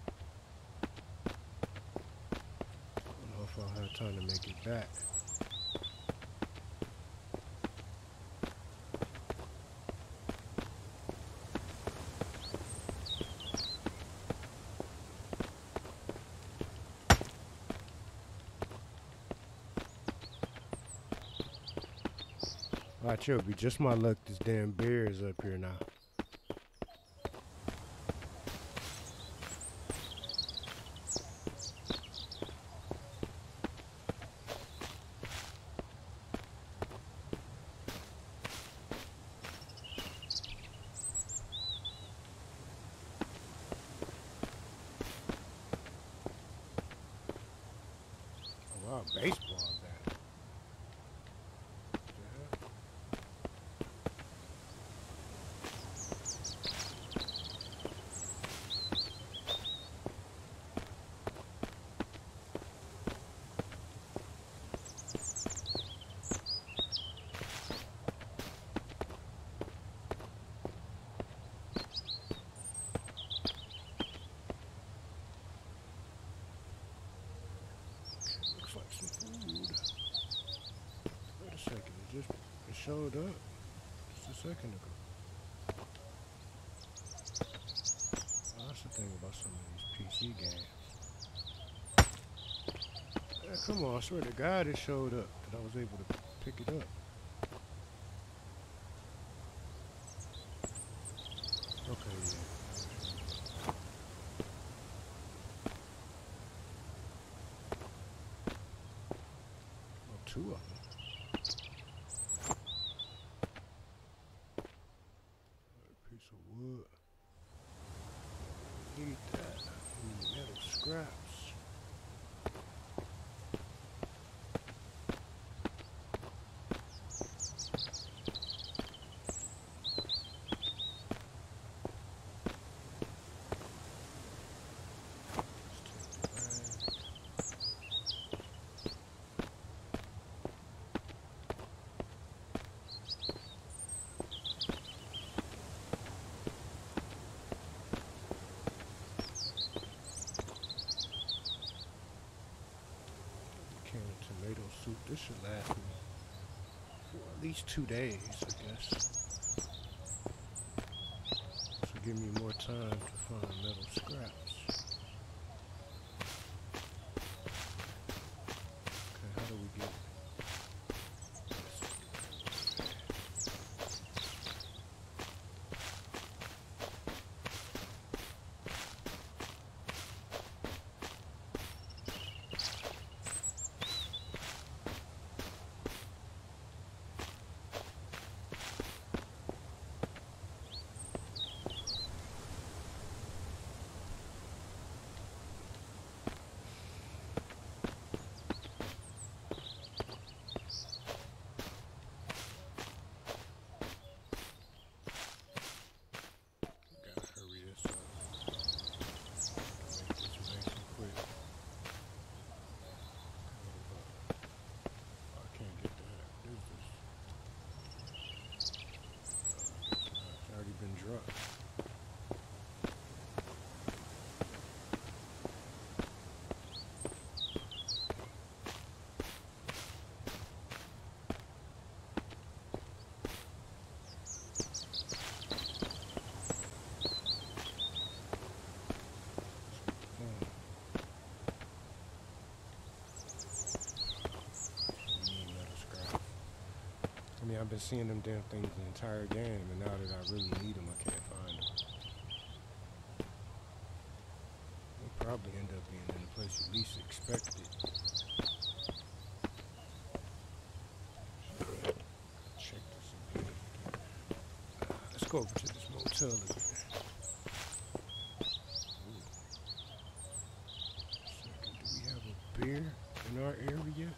I don't know if I'll have time to make it back. Watch, it'll be just my luck this damn bear is up here now. Oh wow, baseball bat. What the hell? Looks like some food. Wait a second, it showed up just a second ago. Oh, that's the thing about some of these PC games. Yeah, come on, I swear to God it showed up that I was able to pick it up. Okay, yeah. two of them. A piece of wood. Need that. Need metal scraps. Tomato soup. This should last me for at least 2 days, I guess. This will give me more time to find metal scraps. Okay, how do we get drunk? I mean, I've been seeing them damn things the entire game, and now that I really need them, I can't find them. They'll probably end up being in the place you least expect it. Check this again. Let's go over to this motel again. Second, do we have a beer in our area?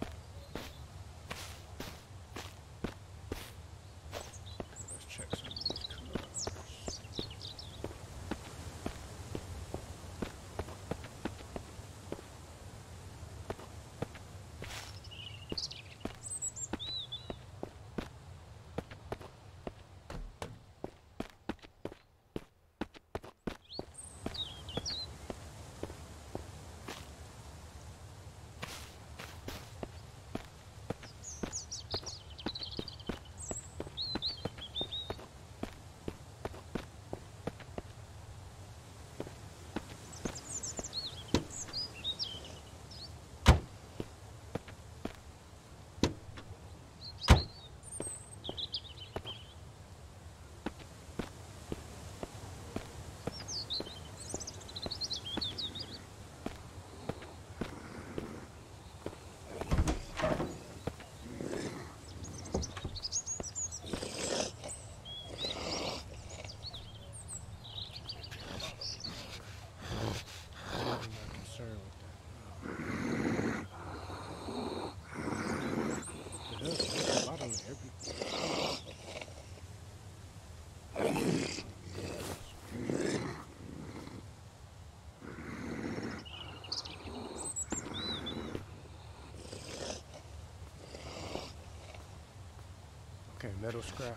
Okay, metal scraps.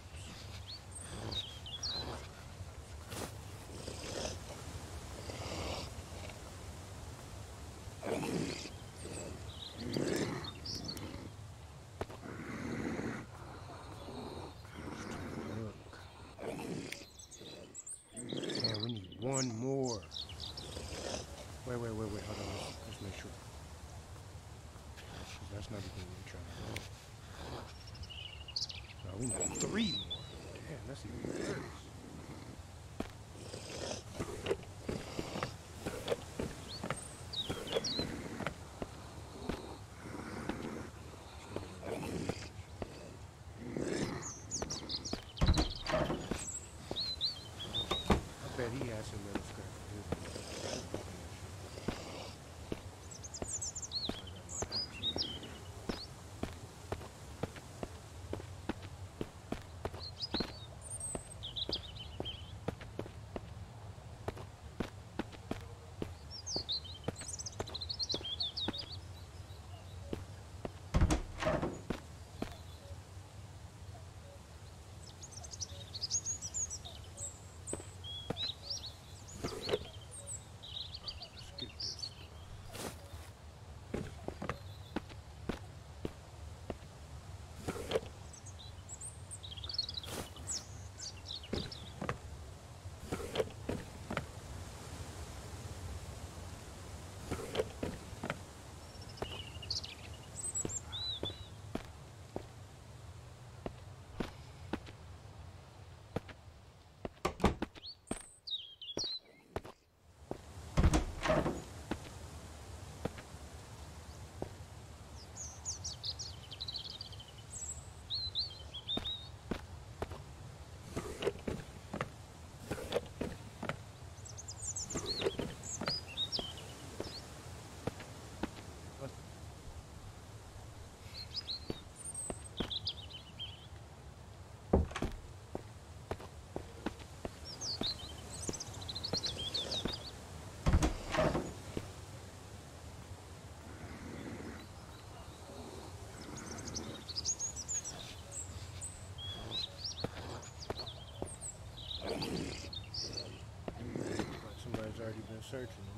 Man, we need one more. Wait, hold on. Let's make sure. That's not the thing we're trying to do. No, we need 3 more. Damn, that's even worse.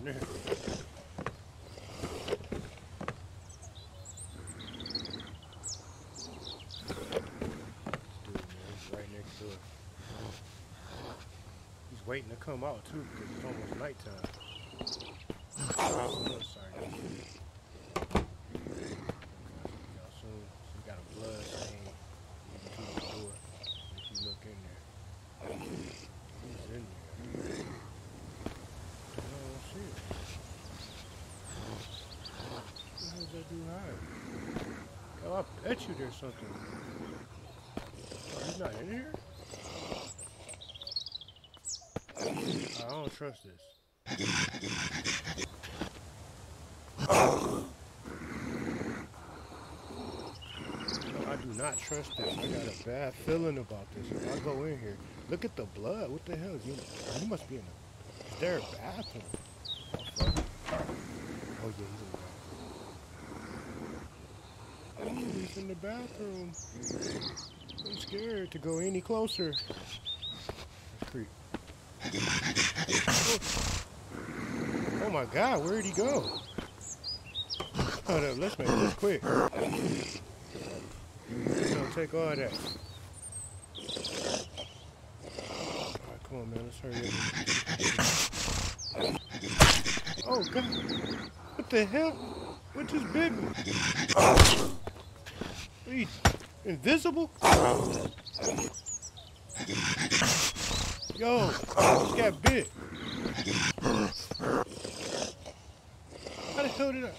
in there. Dude, man, he's right next door. He's waiting to come out too because it's almost nighttime. Oh, sorry. Soon, so we got a blood stain leading to the door. If you look in there, he's in there. I don't see it. Where does that dude hide? Oh, I bet you there's something. Oh, he's not in here? I don't trust this. No, I do not trust this. I got a bad feeling about this. If I go in here, look at the blood. What the hell? You must be in the... Is there a bathroom? Oh, yeah, he's in the bathroom. I'm scared to go any closer. That's creep. Oh my God, where'd he go? Hold up, let's make this quick. Don't take all that. Alright, come on, man, let's hurry up. Oh God, what the hell? What just bit me? Are you invisible? Yo, I just got bit. How the hell did I?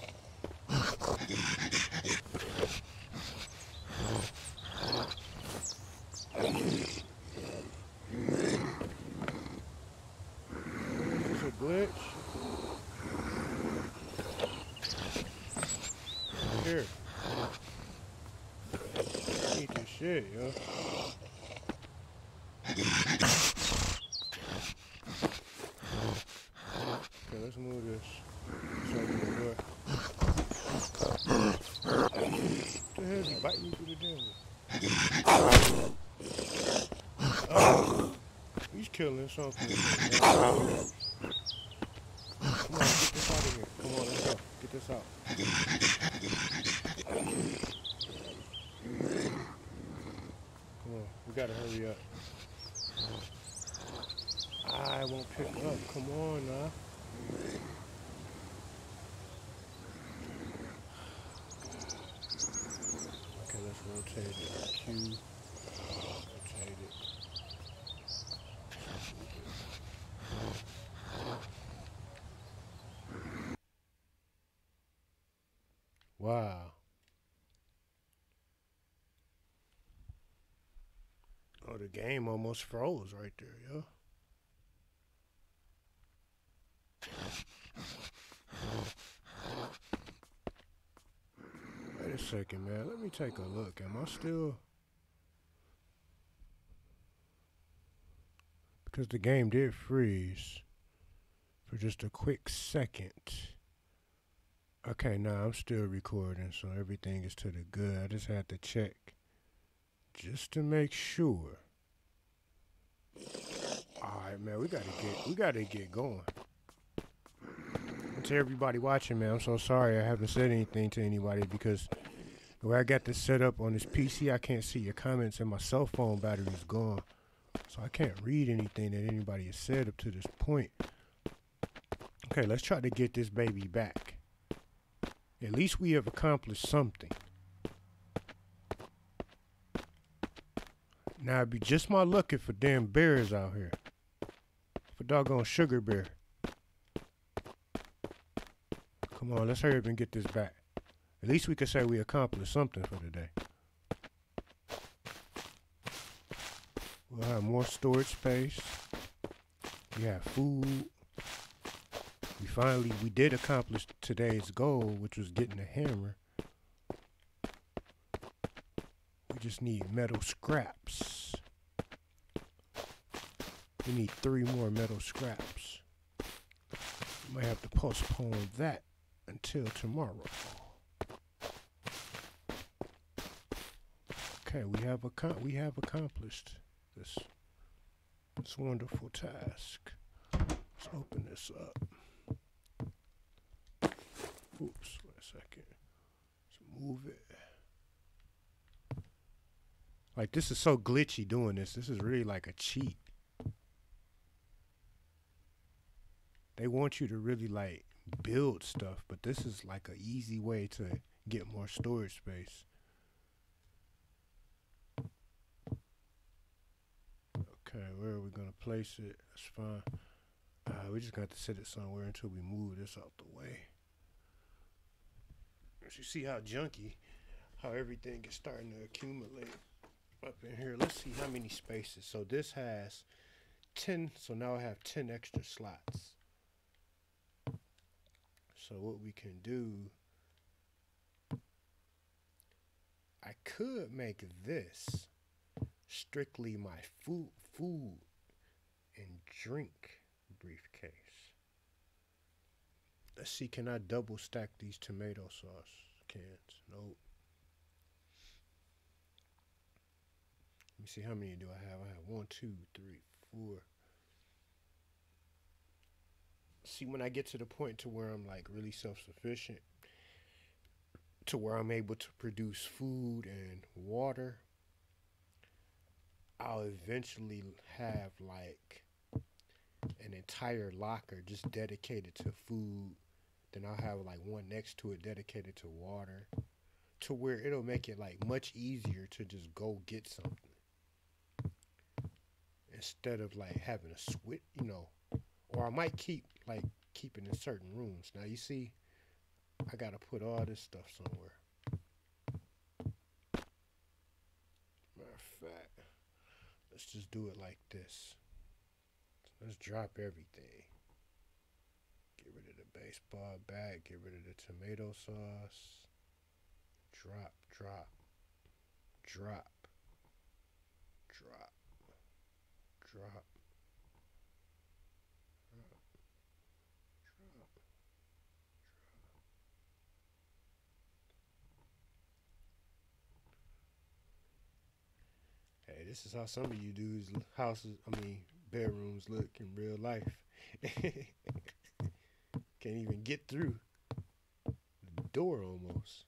Is this a glitch? Here. Eat this shit, yo. Okay, let's move this. Let's open the door. What the hell is he biting me through the damn wall? Oh, he's killing something. Come on, get this out of here. Come on, let's go. Get this out. Come on, we gotta hurry up. I won't pick up. Come on now. Okay, let's rotate it. Q. Rotate it. Wow. Oh, the game almost froze right there, yo. Wait a second, man. Let me take a look. Am I still... Because the game did freeze for just a quick second. Okay, now I'm still recording, so everything is to the good. I just had to check just to make sure. Alright, man, we gotta get going. And to everybody watching, man, I'm so sorry I haven't said anything to anybody because the way I got this set up on this PC, I can't see your comments and my cell phone battery is gone. So I can't read anything that anybody has said up to this point. Okay, let's try to get this baby back. At least we have accomplished something. Now it'd be just my luck if a damn bear is out here. If a doggone sugar bear. Come on, let's hurry up and get this back. At least we could say we accomplished something for today. We'll have more storage space. We have food. We did accomplish today's goal, which was getting a hammer. We just need metal scraps. We need 3 more metal scraps. We might have to postpone that until tomorrow. Okay, we have accomplished this wonderful task. Let's open this up. Oops, wait a second. Let's move it. Like, this is so glitchy doing this. This is really like a cheat. They want you to really like build stuff, but this is like a easy way to get more storage space. Okay, where are we gonna place it? That's fine. We just got to set it somewhere until we move this out the way. As you see how junky, how everything is starting to accumulate up in here. Let's see how many spaces. So this has 10, so now I have 10 extra slots. So what we can do, I could make this strictly my food and drink briefcase. Let's see, can I double stack these tomato sauce cans? Nope. Let me see, how many do I have? I have 1, 2, 3, 4. See, when I get to the point to where I'm like really self-sufficient, to where I'm able to produce food and water, I'll eventually have like an entire locker just dedicated to food. Then I'll have like one next to it dedicated to water, to where it'll make it like much easier to just go get something instead of like having to switch, or I might keep like keeping in certain rooms. Now you see, I gotta put all this stuff somewhere. Matter of fact, let's just do it like this. Let's drop everything. Get rid of the baseball bat, get rid of the tomato sauce. Drop, drop, drop, drop, drop, drop, drop. Hey, this is how some of you dudes' bedrooms look in real life. Can't even get through the door almost.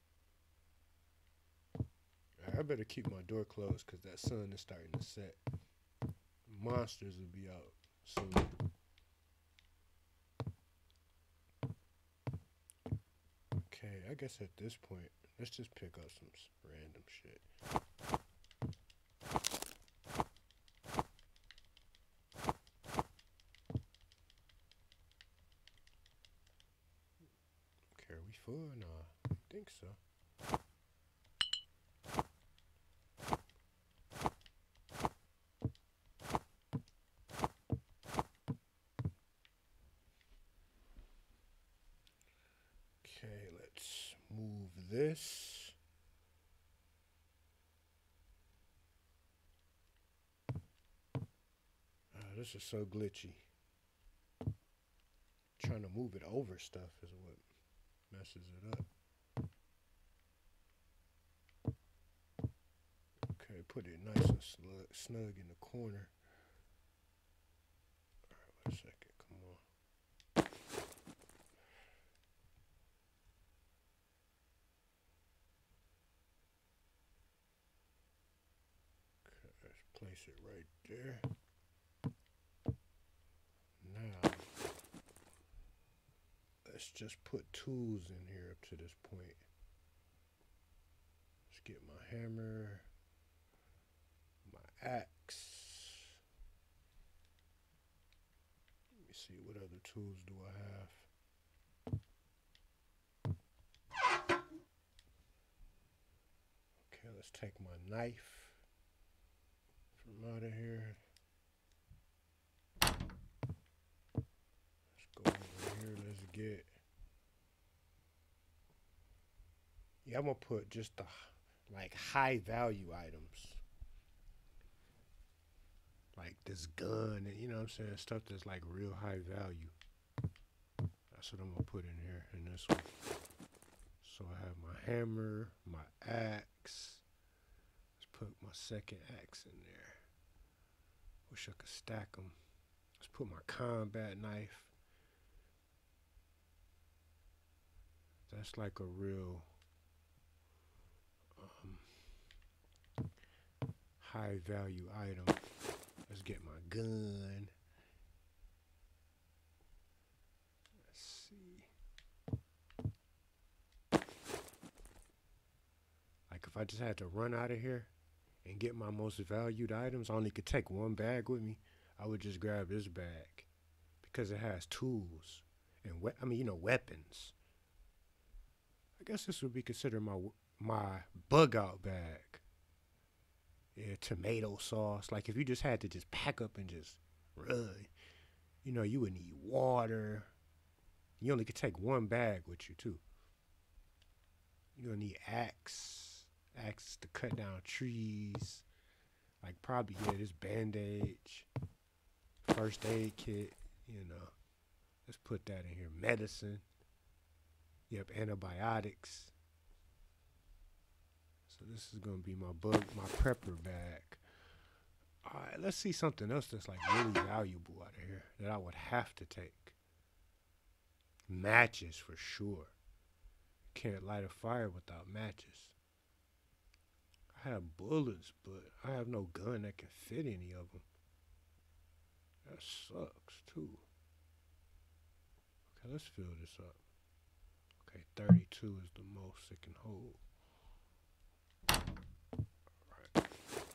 Right, I better keep my door closed because that sun is starting to set. Monsters will be out soon. Okay, I guess at this point, let's just pick up some random shit. Okay, are we full? Nah, I think so. Okay, let's move this. This is so glitchy. Trying to move it over stuff is what messes it up. Okay, put it nice and snug in the corner. Alright, wait a second, come on. Okay, let's place it right there. Now, let's just put tools in here up to this point. Let's get my hammer, my axe. Let me see, what other tools do I have? Okay, let's take my knife from out of here. Let's go over here, let's get... Yeah, I'm gonna put just the like high value items. Like this gun and, you know what I'm saying, stuff that's like real high value. That's what I'm gonna put in here in this one. So I have my hammer, my axe. Let's put my second axe in there. Wish I could stack them. Let's put my combat knife. That's like a real um, high value item. Let's get my gun. Let's see. Like if I just had to run out of here and get my most valued items, I only could take one bag with me. I would just grab this bag because it has tools and weapons. I guess this would be considered my bug out bag. Yeah, tomato sauce. Like if you just had to just pack up and just run, you would need water. You only could take one bag with you too. You're gonna need axe to cut down trees. Like probably this bandage, first aid kit. You know, let's put that in here. Medicine. Yep, antibiotics. So this is gonna be my prepper bag. All right, let's see something else that's like really valuable out of here that I would have to take. Matches for sure. Can't light a fire without matches. I have bullets, but I have no gun that can fit any of them. That sucks too. Okay, let's fill this up. Okay, 32 is the most it can hold. Alright. I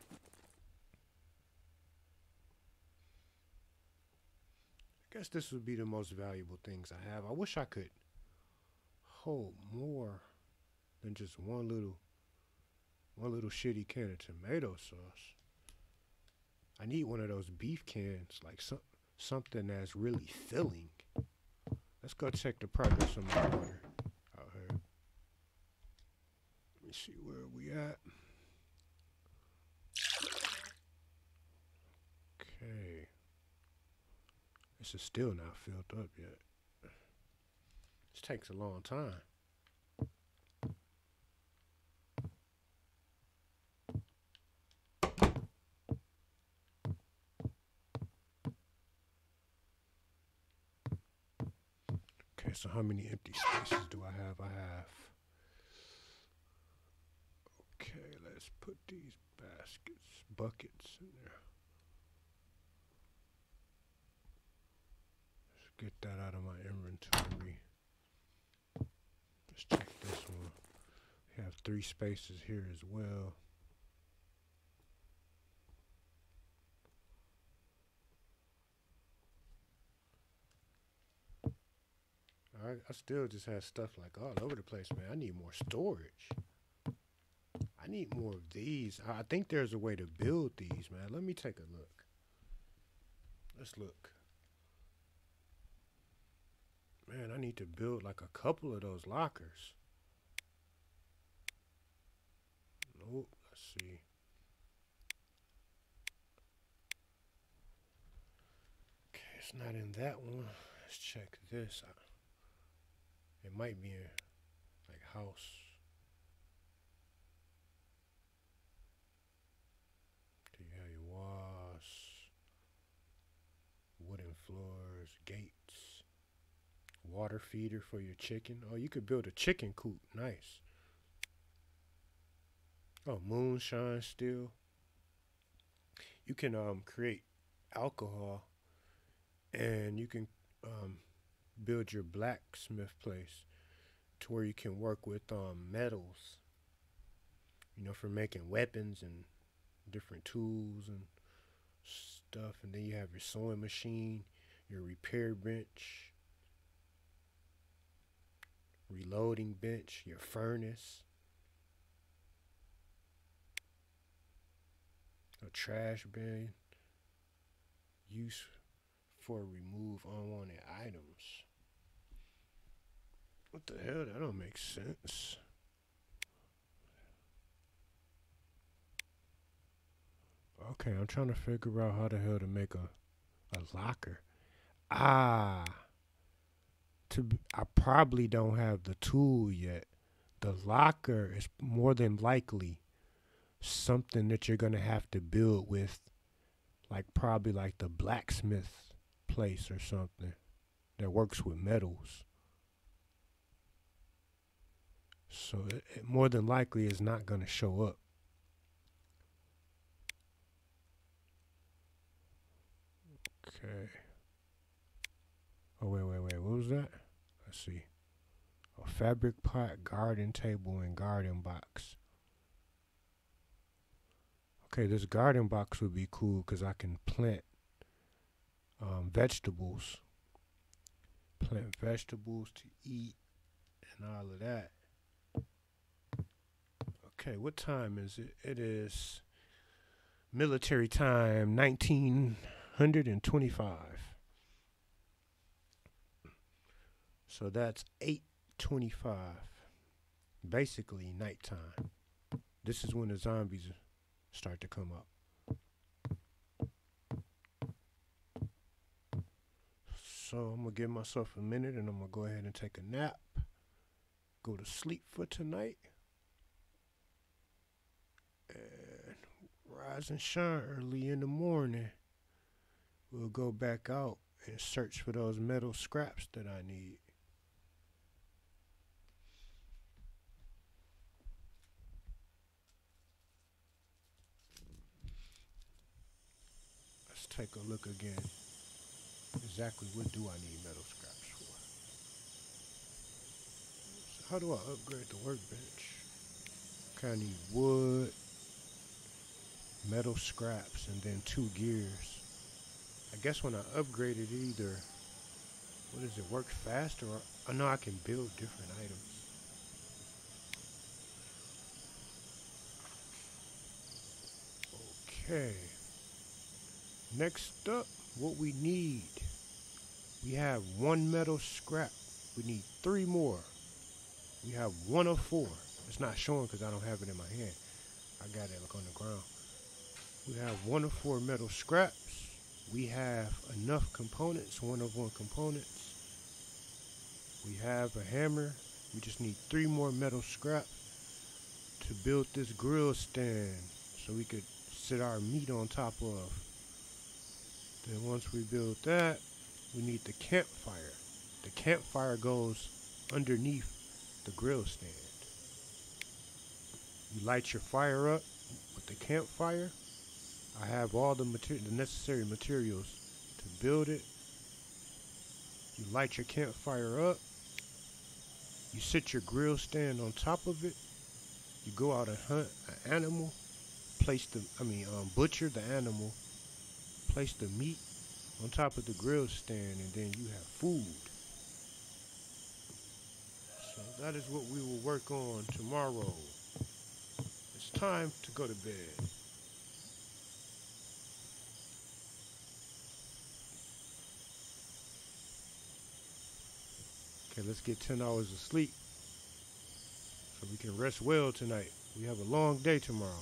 guess this would be the most valuable things I have. I wish I could hold more than just one little shitty can of tomato sauce. I need one of those beef cans, like something that's really filling. Let's go check the progress of my order out here. Let me see where we at. Okay. This is still not filled up yet. This takes a long time. Okay, so how many empty spaces do I have? Okay, let's put these buckets in there. Let's get that out of my inventory. Let's check this one. We have 3 spaces here as well. I still just have stuff like all over the place, man. I need more storage. I need more of these. I think there's a way to build these, man. Let me take a look. Let's look. Man, I need to build like a couple of those lockers. Nope, let's see. Okay, it's not in that one. Let's check this out. It might be in like house. Do you have your walls, wooden floors, gates, water feeder for your chicken? Oh, you could build a chicken coop. Nice. Oh, moonshine still. You can create alcohol, and you can build your blacksmith place to where you can work with metals. For making weapons and different tools and stuff. And then you have your sewing machine, your repair bench, reloading bench, your furnace, a trash bin, use for remove unwanted items. What the hell? That don't make sense. Okay, I'm trying to figure out how the hell to make a locker. Ah, I probably don't have the tool yet. The locker is more than likely something that you're gonna have to build with, like probably like the blacksmith place or something that works with metals. So it more than likely is not going to show up. Okay. Oh, wait. What was that? Let's see. A fabric pot, garden table, and garden box. Okay, this garden box would be cool because I can plant vegetables. Plant vegetables to eat and all of that. Okay, what time is it? It is military time, 1925. So that's 8:25. Basically nighttime. This is when the zombies start to come up. So I'm gonna give myself a minute and I'm gonna go ahead and take a nap. Go to sleep for tonight. And rise and shine early in the morning. We'll go back out and search for those metal scraps that I need. Let's take a look again. Exactly what do I need metal scraps for? So how do I upgrade the workbench? Okay, I need wood, metal scraps, and then 2 gears. I guess when I upgrade it, either, what does it work faster? Or I know I can build different items. Okay. Next up, what we need. We have 1 metal scrap. We need 3 more. We have 1 of 4. It's not showing because I don't have it in my hand. I got it like on the ground. We have 1 of 4 metal scraps. We have enough components, 1 of 1 components. We have a hammer. We just need 3 more metal scrap to build this grill stand so we could sit our meat on top of. Then once we build that, we need the campfire. The campfire goes underneath the grill stand. You light your fire up with the campfire. I have all the necessary materials to build it. You light your campfire up. You sit your grill stand on top of it. You go out and hunt an animal. Butcher the animal. Place the meat on top of the grill stand, and then you have food. So that is what we will work on tomorrow. It's time to go to bed. Okay, let's get 10 hours of sleep so we can rest well tonight. We have a long day tomorrow.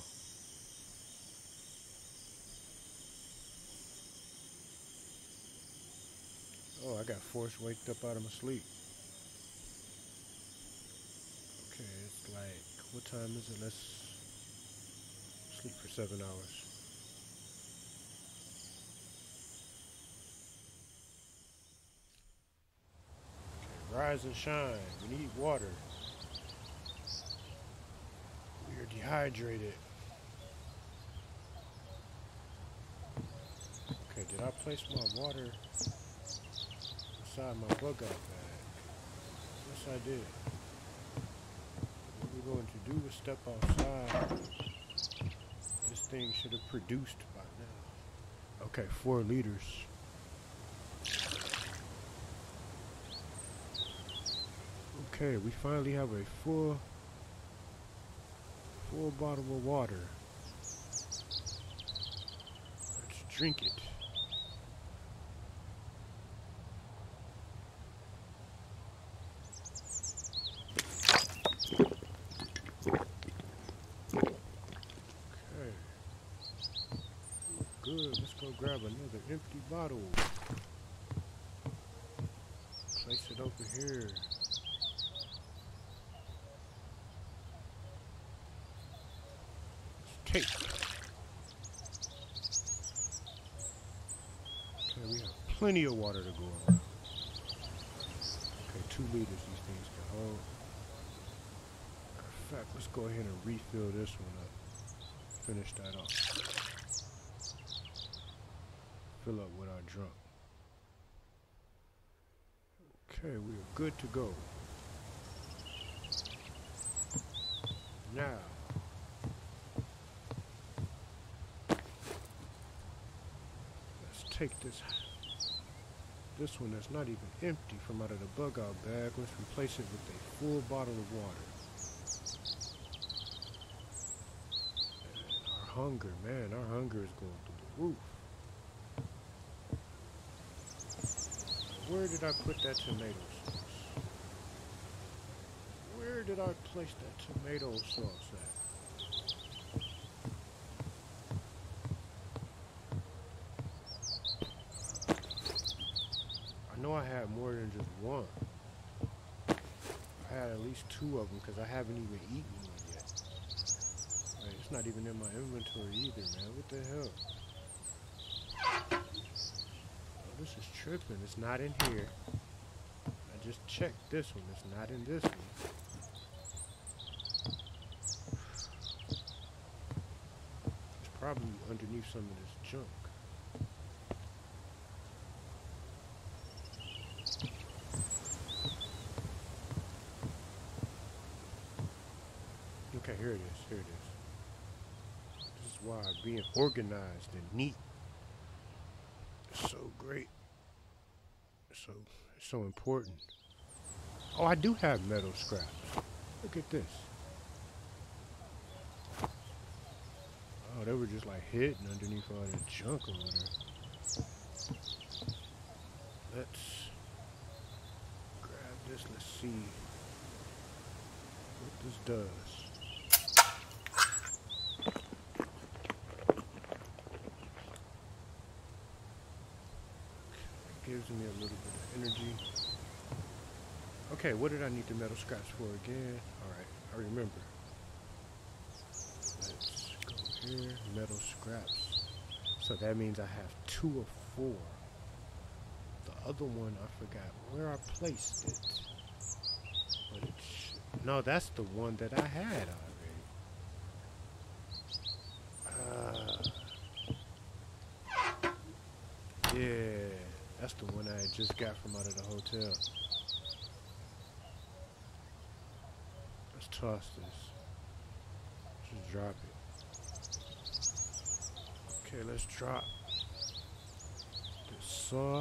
Oh, I got forced waked up out of my sleep. Okay, it's like, what time is it? Let's sleep for 7 hours. Okay, rise and shine. We need water. We are dehydrated. Okay, did I place my water inside my bug out bag? Yes, I did. What we're going to do is step outside. This thing should have produced by now. Okay, 4 liters. Okay, we finally have a full bottle of water. Let's drink it. Good, let's go grab another empty bottle. Place it over here. Let's take. Okay, we have plenty of water to go around. Okay, 2 liters these things can hold. fact, let's go ahead and refill this one up. Finish that off. Fill up with our drunk. Okay, we are good to go. Now, let's take this one that's not even empty from out of the bug out bag. Let's replace it with a full bottle of water. And our hunger, man, our hunger is going through the roof. Where did I put that tomato sauce? Where did I place that tomato sauce at? I know I had more than just one. I had at least 2 of them because I haven't even eaten one yet. Like, it's not even in my inventory either, man. What the hell? Oh, this is tripping. It's not in here. I just checked this one. It's not in this one. It's probably underneath some of this junk. Okay, here it is. Here it is. This is why being organized and neat is so great. It's so important. Oh, I do have metal scraps. Look at this. Oh, they were just like hidden underneath all that junk over there. Let's grab this. Let's see what this does. Gives me a little bit of energy. Okay, what did I need the metal scraps for again? Alright, I remember. Let's go here, metal scraps. So that means I have 2 of 4. The other one, I forgot where I placed it. But it's, no, that's the one that I had already. Yeah. That's the one I had just got from out of the hotel. Let's toss this. Just drop it. Okay, let's drop this saw.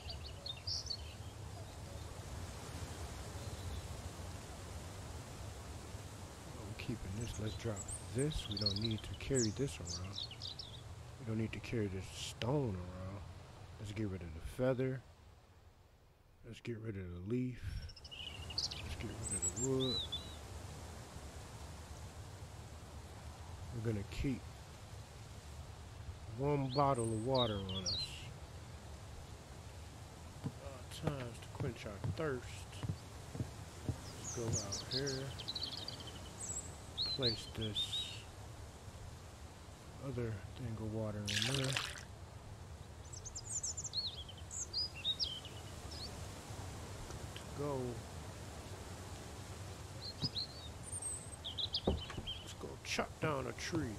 I'm keeping this. Let's drop this. We don't need to carry this around. We don't need to carry this stone around. Let's get rid of the feather. Let's get rid of the leaf. Let's get rid of the wood. We're gonna keep 1 bottle of water on us. Times to quench our thirst. Let's go out here. Place this other thing of water in there. Go. Let's go chop down a tree.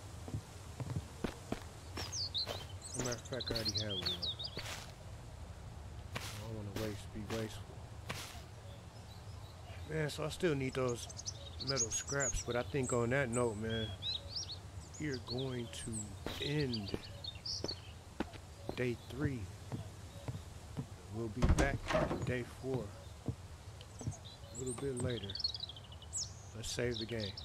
As a matter of fact, I already have one. I don't want to be wasteful. Man, so I still need those metal scraps, but I think on that note, man, we're going to end day 3. We'll be back for day 4. A little bit later. Let's save the game.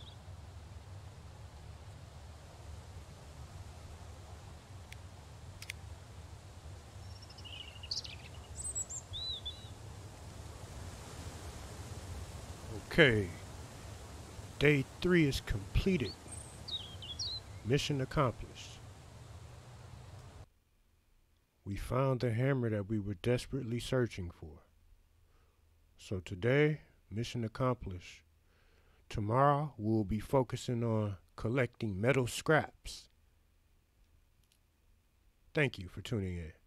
Okay. Day 3 is completed. Mission accomplished. We found the hammer that we were desperately searching for. So today, mission accomplished. Tomorrow, we'll be focusing on collecting metal scraps. Thank you for tuning in.